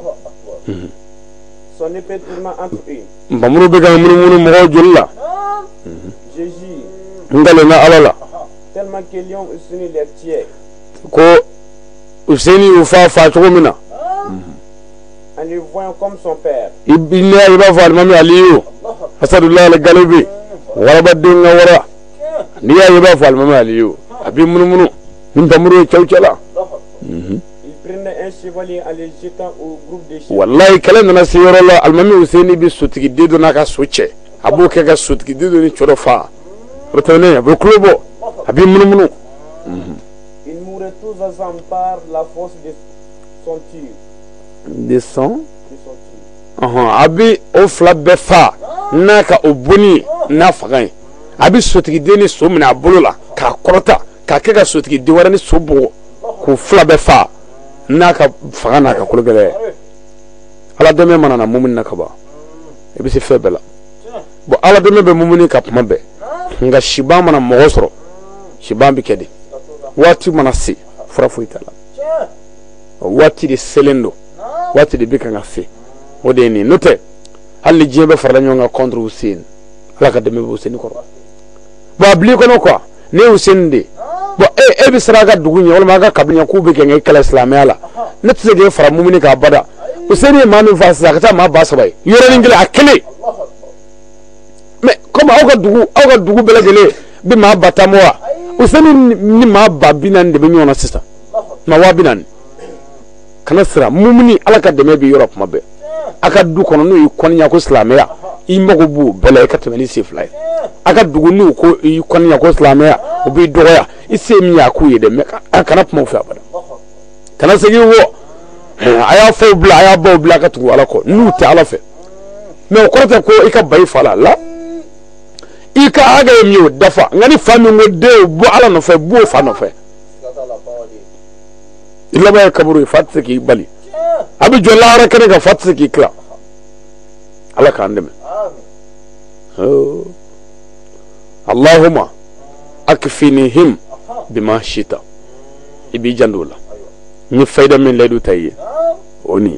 son épée tournant entre eux bamuru be ga munu munu mo jolla je jure ngale na alala tellement que l'imam Ouseni les tuait ko Ouseni ufa fa to mina en le voyant comme son père ibni iba fa almami aliyu asadullah al galibi wala badin wara ni ya iba fa almami aliyu abi munu munu min bamuru chawchala il prenait un chevalier en le jetant au groupe de chiens wallahi kala na siyorola almami Ouseni bi sutigi dedo na ka suche abu ke ga sutigi dedo ni choro fa rotone abu klubo abi munu munu ils mouraient tous ensemble par la force de son tir de son de son tir aha abi o fla be fa na ka obuni na fagan abi sutigi deni so mina bulula ka korota ka ke ga sutigi de warani so bo ku fla be fa naka fanga naka kulgele ala deme manana mumin nakaba e bi se febela bo ala deme be mumini ka puma be nga shiba mana mogosro shiba bi kedi wati mana si fura fu itala wati de selendo wati de bika nga si o de ni note halli jebe farla nyonga contre Hussein ala ka deme bo Hussein ko bo abli ko no ko ne Hussein de bo e e bi saraga dugunya wala maga kabinya ku be ke kala islamiyala ne tsege fara mumini ka bada Hussein ma min fa sa ka ma ba sabai yoro ni ngila akele mais comme awga dugu awga dugu bela gele bi ma bata moa Hussein ni ma babinan de be nyona sista ma wabinan kana sira mumini ala ka deme bi Europe mabe aka du kono no ikonya ko islamiya i mago bu bela ka tamani siflay aka dugu ni ko ikonya ko islamiya obi doya ise mi ya ku yede me kana pmo fa bada kana segi wo aya fo bla aya bo bla ka tu ala ko nu ta ala fe me ko ta ko ika bay fala la ika aga mi dafa ngani fami ngo de bu ala no fe bu fa no fe illa ba kaburu fatiki bali abi jolara kene ga fatiki kla ala ka andeme amin Allahumma akfinihim bima shita ibi jandula ni fayda min ledu tayi oni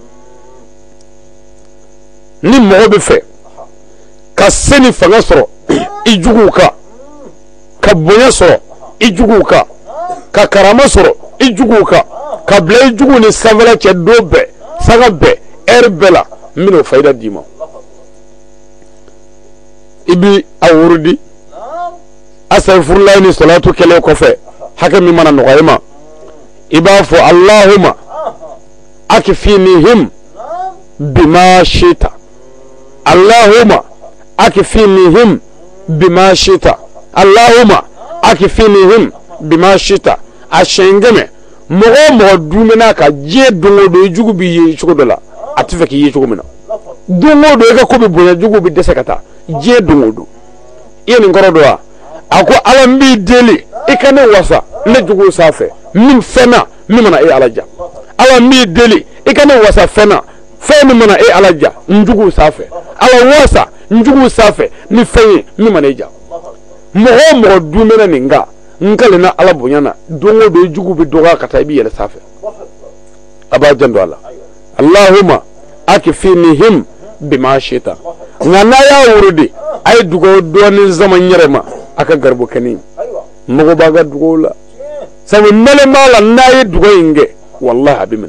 ni mo be fe ka seni fanga soro ijugu ka ka bonya soro ijugu ka ka karama soro ijugu ka ka blay jugu ni savela che dobe saga be erbela mino fayda dima ibi awurudi astaghfirullah ni salatu kele ko fe hakami mana no qayma ibafu Allahumma akfinihim bima shita Allahumma akfinihim bima shita Allahumma akfinihim bima shita ashengeme mogo mogo dumena ka je dongo do jugu bi ye chugo dola atife ki ye chugo mena dongo do ga ko bi bonya jugu bi desekata je dongo do yeni ngoro do ako ala mbi deli ikane wasa ne jugu safe min fena mi mana e alaja ala mbi deli ikane wasa fena fe mi mana e alaja njugu safe ala wasa njugu safe ni fe mi mana eja mogo mogo dumena ninga nkale na ala bonyana dongo do jugu bi doga kata bi yele safe aba jando ala Allahumma akfinihim bima shita ngana ya wurudi ay dugo doni zaman yerema aka garbo kani mogo baga dugo la sabu mele mala nayi dugo inge wallahi abimene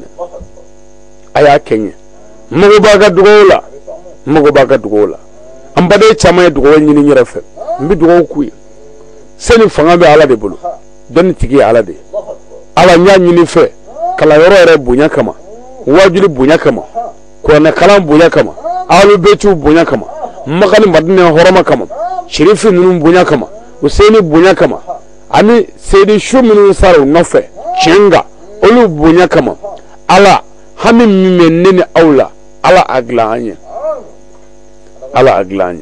aya kenye mogo baga dugo la mogo baga dugo la ambade chama dugo nyini nyerefe mbi dugo kuyi seni fanga be ala de bulu don tigi ala de ala nya nyini fe kala yoro ere bunya kama wajuli bunya kama ko na kalam bunya kama alu bechu bunya kama makani madine horoma kama shirifi nunu bunya kama Husaini bunya kama ani sedi shuminu saru nofe chenga olu bunya kama ala hami menene aula ala aglanye ala aglanye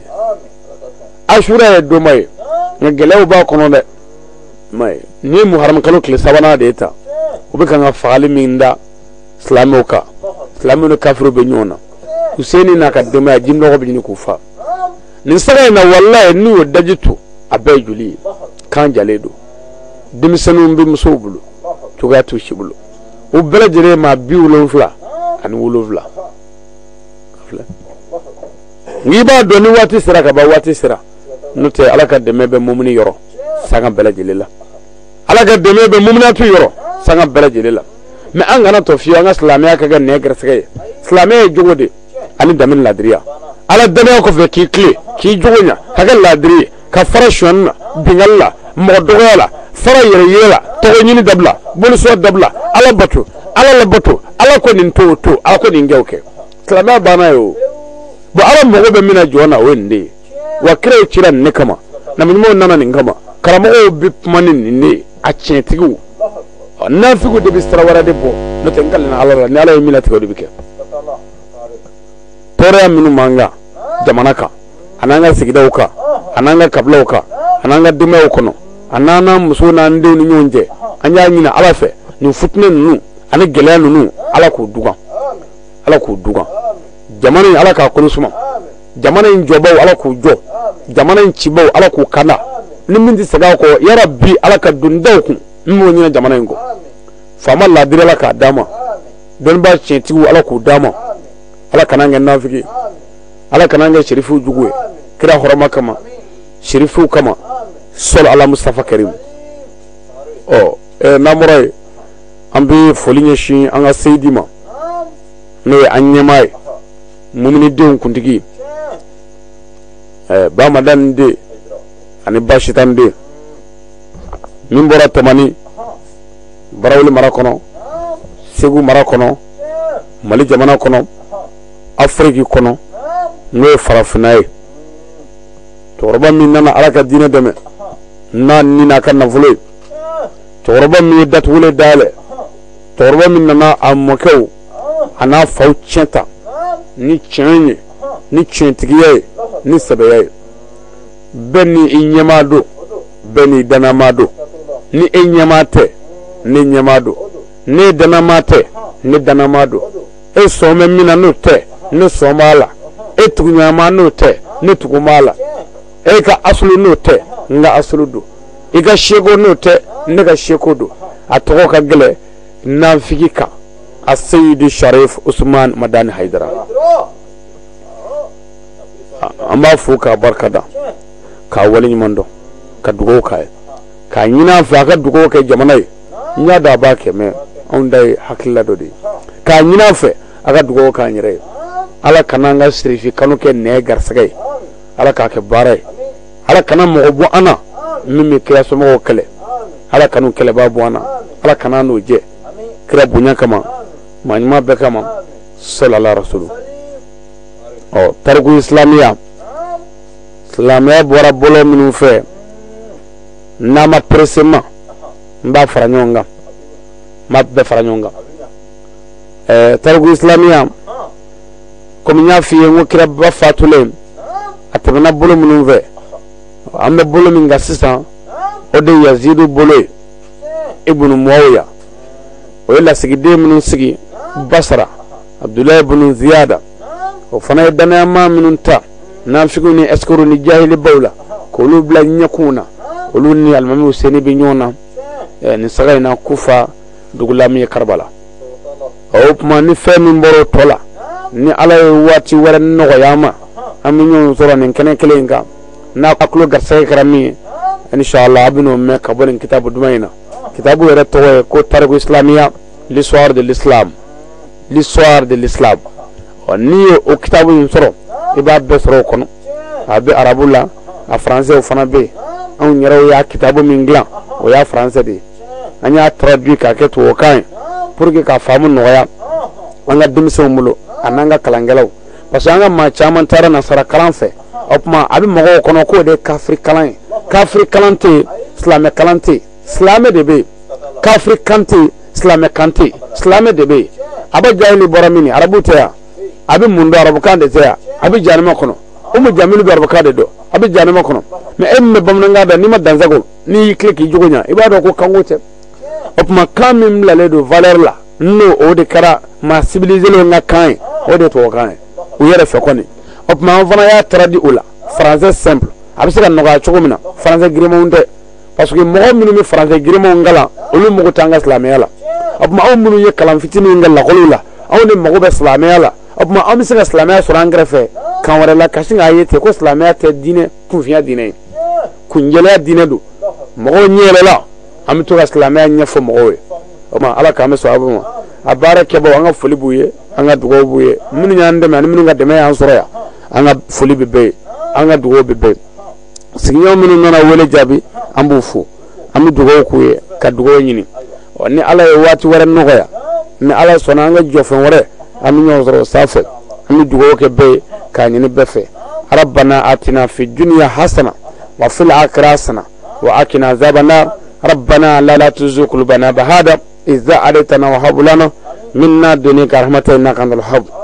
ashura do mai ngelew ba kono de mai ni muharram kalo kle sabana de ta ubika nga faali minda islamoka islamu kafiru be nyona Husaini na kadema jinno ko bi ni kufa ni saga na wallahi ni dajitu abe juli kan jaledo dimsanu bi musobulu tuga tu shibulu o bela jere ma biulo fla an wulo fla fla ngi ba do ni wati sira ka ba wati sira note alaka de mebe mumni yoro sanga bela jelela alaka de mebe mumna tu yoro sanga bela jelela me an gana to fiyo nga islamiya ka ga ne garsage islamiya jogode ani damin ladriya ala dana ko fe ki kle ki jogonya kaga ladri ka fara shonna bingalla modogola fara yere yela to nyini dabla bulu so dabla ala batu ala la batu ala ko nin to to ala ko nin gewke islamiya bana yo bo ala mo be mina jona wende wa kire chiran ne kama na minimo nana nin kama karamo o bi manin ne a chetigu na figu de bistra wara de bo no tengal na ala na ala mina tigo de bike tore minu manga jamanaka ananga sigidauka ananga kablauka ananga dumeukono anana musona nde ni nyonje anya nyina alafe ni futne nu ani gɛlɛya ninnu ala k'u dugan ala k'u dugan jamana in ala k'a kolo suma jamana in jɔbaw ala k'u jɔ jamana in cibaw ala k'u kanda ni min tɛ segin a kɔ yara bi ala ka don daw kun min b'o ɲinɛ jamana in kɔ faama ladiri ala k'a d'a ma dɔnnibaa tiɲɛtigiw ala k'u d'a ma ala kana kɛ nafigi ala kana kɛ sherifiw jugu ye kira hɔrɔma kama sherifiw kama sɔl ala mustafa karim ɔ ɛ n'an bɔra ye an bɛ foli ɲɛsin an ka seyidi ma n'o ye an ɲɛmaa ye muminidenw kuntigi ɛɛ bamadan den ani bashitan den min bɔra tamani barawuli mara kɔnɔ segu mara kɔnɔ mali jamana kɔnɔ afiriki kɔnɔ n'o ye farafinna ye cɛkɔrɔba min nana ala ka diinɛ dɛmɛ n'a ni n'a ka nafolo ye cɛkɔrɔba min ye datugulen dayɛlɛ cɛkɔrɔba min nana a mɔkɛw a n'a faw tiɲɛ ta ni tiɲɛ ye ni tiɲɛtigiya ye ni sɛbɛya ye bɛɛ ni i ɲɛmaa don bɛɛ ni danama don ni e ɲɛmaa tɛ ne ɲɛmaa don ne danama tɛ ne danama don e sɔn bɛ min na n'o tɛ ne sɔn b'a la e tuguɲɔgɔnma n'o tɛ ne tugu b'a la e ka asulu n'o tɛ n ka asulu don i ka seko n'o tɛ ne ka seko don a tɔgɔ ka gɛlɛ nafigi kan a seyidi sharif usman madani haidara an b'a fo k'a barikada k'a waleɲuman dɔn ka dugawu k'a ye k'a ɲini a fɛ a ka dugawu kɛ jamana ye n y'a dɔn a b'a kɛ mɛ anw da ye hakilila dɔ de ye k'a ɲini a fɛ a ka dugawu k'an yɛrɛ ye ala kana an ka sirifi kanu kɛ nɛɛ garisɛgɛ ye ala k'a kɛ baara ye ala kana mɔgɔ bɔ an na min bɛ kira somɔgɔw kɛlɛ ala kanu kɛlɛbaa bɔ an na ala kana n'o jɛ kira bonya kama maa ɲuman bɛɛ kama salala rasulu ɔ tariku islamiya silamɛya bɔra bolo minnu fɛ n'a ma perese ma n b'a fara ɲɔgɔn kan n b'a bɛɛ fara ɲɔgɔn kan ɛɛ tariku islamiya komi n y'a f'i ye n ko kira ba fatulen a tɛmɛna bolo minnu fɛ an bɛ bolo min kan sisan o de ye yazidu bolo ye ibunu muawiya o ye lasigiden minnu sigi basra abdulayi ibunu ziyada o fana ye danayama minnu ta nafigiw ni ɛsikuru ni jahilibaw la k'olu bila ɲɛkun na olu ni alimamiw seni bɛ ɲɔgɔn na ɛɛ nin saga in na kufa dugula min ye karibala o tuma ni fɛn min bɔra o tɔ la ni ala ye waati wɛrɛ nɔgɔya an ma an bɛ ɲɔgɔn sɔrɔ nin kɛnɛ kelen in kan n'a tulo garisɛgɛ kɛra min ye inshallah a bɛ n'o mɛn ka bɔ nin kitabu duman in na kitabu yɛrɛ tɔgɔ ye ko tariku islamiya l'histoire de l'islam l'histoire de l'islam ɔ n'i ye o kitabu in sɔrɔ i b'a bɛɛ sɔrɔ o kɔnɔ a bɛ arabu la a faransɛw fana bɛ yen anw yɛrɛw y'a kitabu min dilan o y'a faransɛ de ye an y'a traduit k'a kɛ tubabukan ye pour que k'a faamu nɔgɔya an ka denmisɛnw bolo a n'an ka kalankɛlaw parce que an ka maa caman taara nasara kalan fɛ o tuma a bɛ mɔgɔw kɔnɔ k'o de ye kafiri kalan ye kafiri kalan tɛ yen silamɛ kalan tɛ yen silamɛ de bɛ yen kafiri kan tɛ yen silamɛ kan tɛ yen silamɛ de bɛ yen a bɛ jahili bɔra min ye arabu tɛ yan a bɛ mun dɔn arabukan de tɛ yan a bɛ janima kɔnɔ o mu jamilu bɛ arabukan de dɔn a bɛ janima kɔnɔ mɛ e min bɛ bamanankan dɔn n'i ma dansago n'i y'i tile k'i jogo ɲa i b'a dɔn ko kanko tɛ o tuma kan min bilalen don valeur la n'o o de kɛra maa civilisé ka kan ye o de ye tubabukan ye u yɛrɛ fɛ kɔni o tuma an fana y'a traduit o la français simple a bɛ se ka nɔgɔya cogo min na français girimanw tɛ parce que mɔgɔ minnu bɛ français girimanw kalan olu mago tɛ an ka silamɛya la o tuma anw minnu ye kalan fitinin kɛ lakɔliw la anw de mago bɛ silamɛya la o tuma an bɛ se ka silamɛya sɔrɔ an kɛrɛfɛ kan wɛrɛ la ka sin k'a ye ten ko silamɛya tɛ diinɛ kunfinya diinɛ ye kunjɛlɛya diinɛ don mɔgɔw ɲɛ yɛlɛla an bɛ to ka silamɛya ɲɛfɔ mɔgɔw ye o tuma ala k'an bɛ sɔn a bɛ ma a baara kɛbaaw an ka foli b'u ye an ka dugawu b'u ye minnu y'an dɛmɛ ani minnu ka dɛmɛ y'an sɔrɔ yan an ka foli bɛ bɛɛ ye an ka dugawu bɛ bɛɛ ye sigiɲɔgɔn minnu nana wele jaabi an b'u fo an bɛ dugawu k'u ye ka dugawu ɲini ɔ ni ala ye waati wɛrɛ nɔgɔya ni ala sɔnna an ka jɔfɛn wɛrɛ an bɛ ɲɔgɔn sɔrɔ o sanfɛ an bɛ dugawu kɛ bɛɛ ye k'a ɲini bɛɛ fɛ rabbana atina fi dunya hasana wa fil akhirati hasana wa akina azaban nar rabbana la tuzigh qulubana ba'da idh hadaytana wa hab lana minna dunyaka rahmatan innaka antal wahhab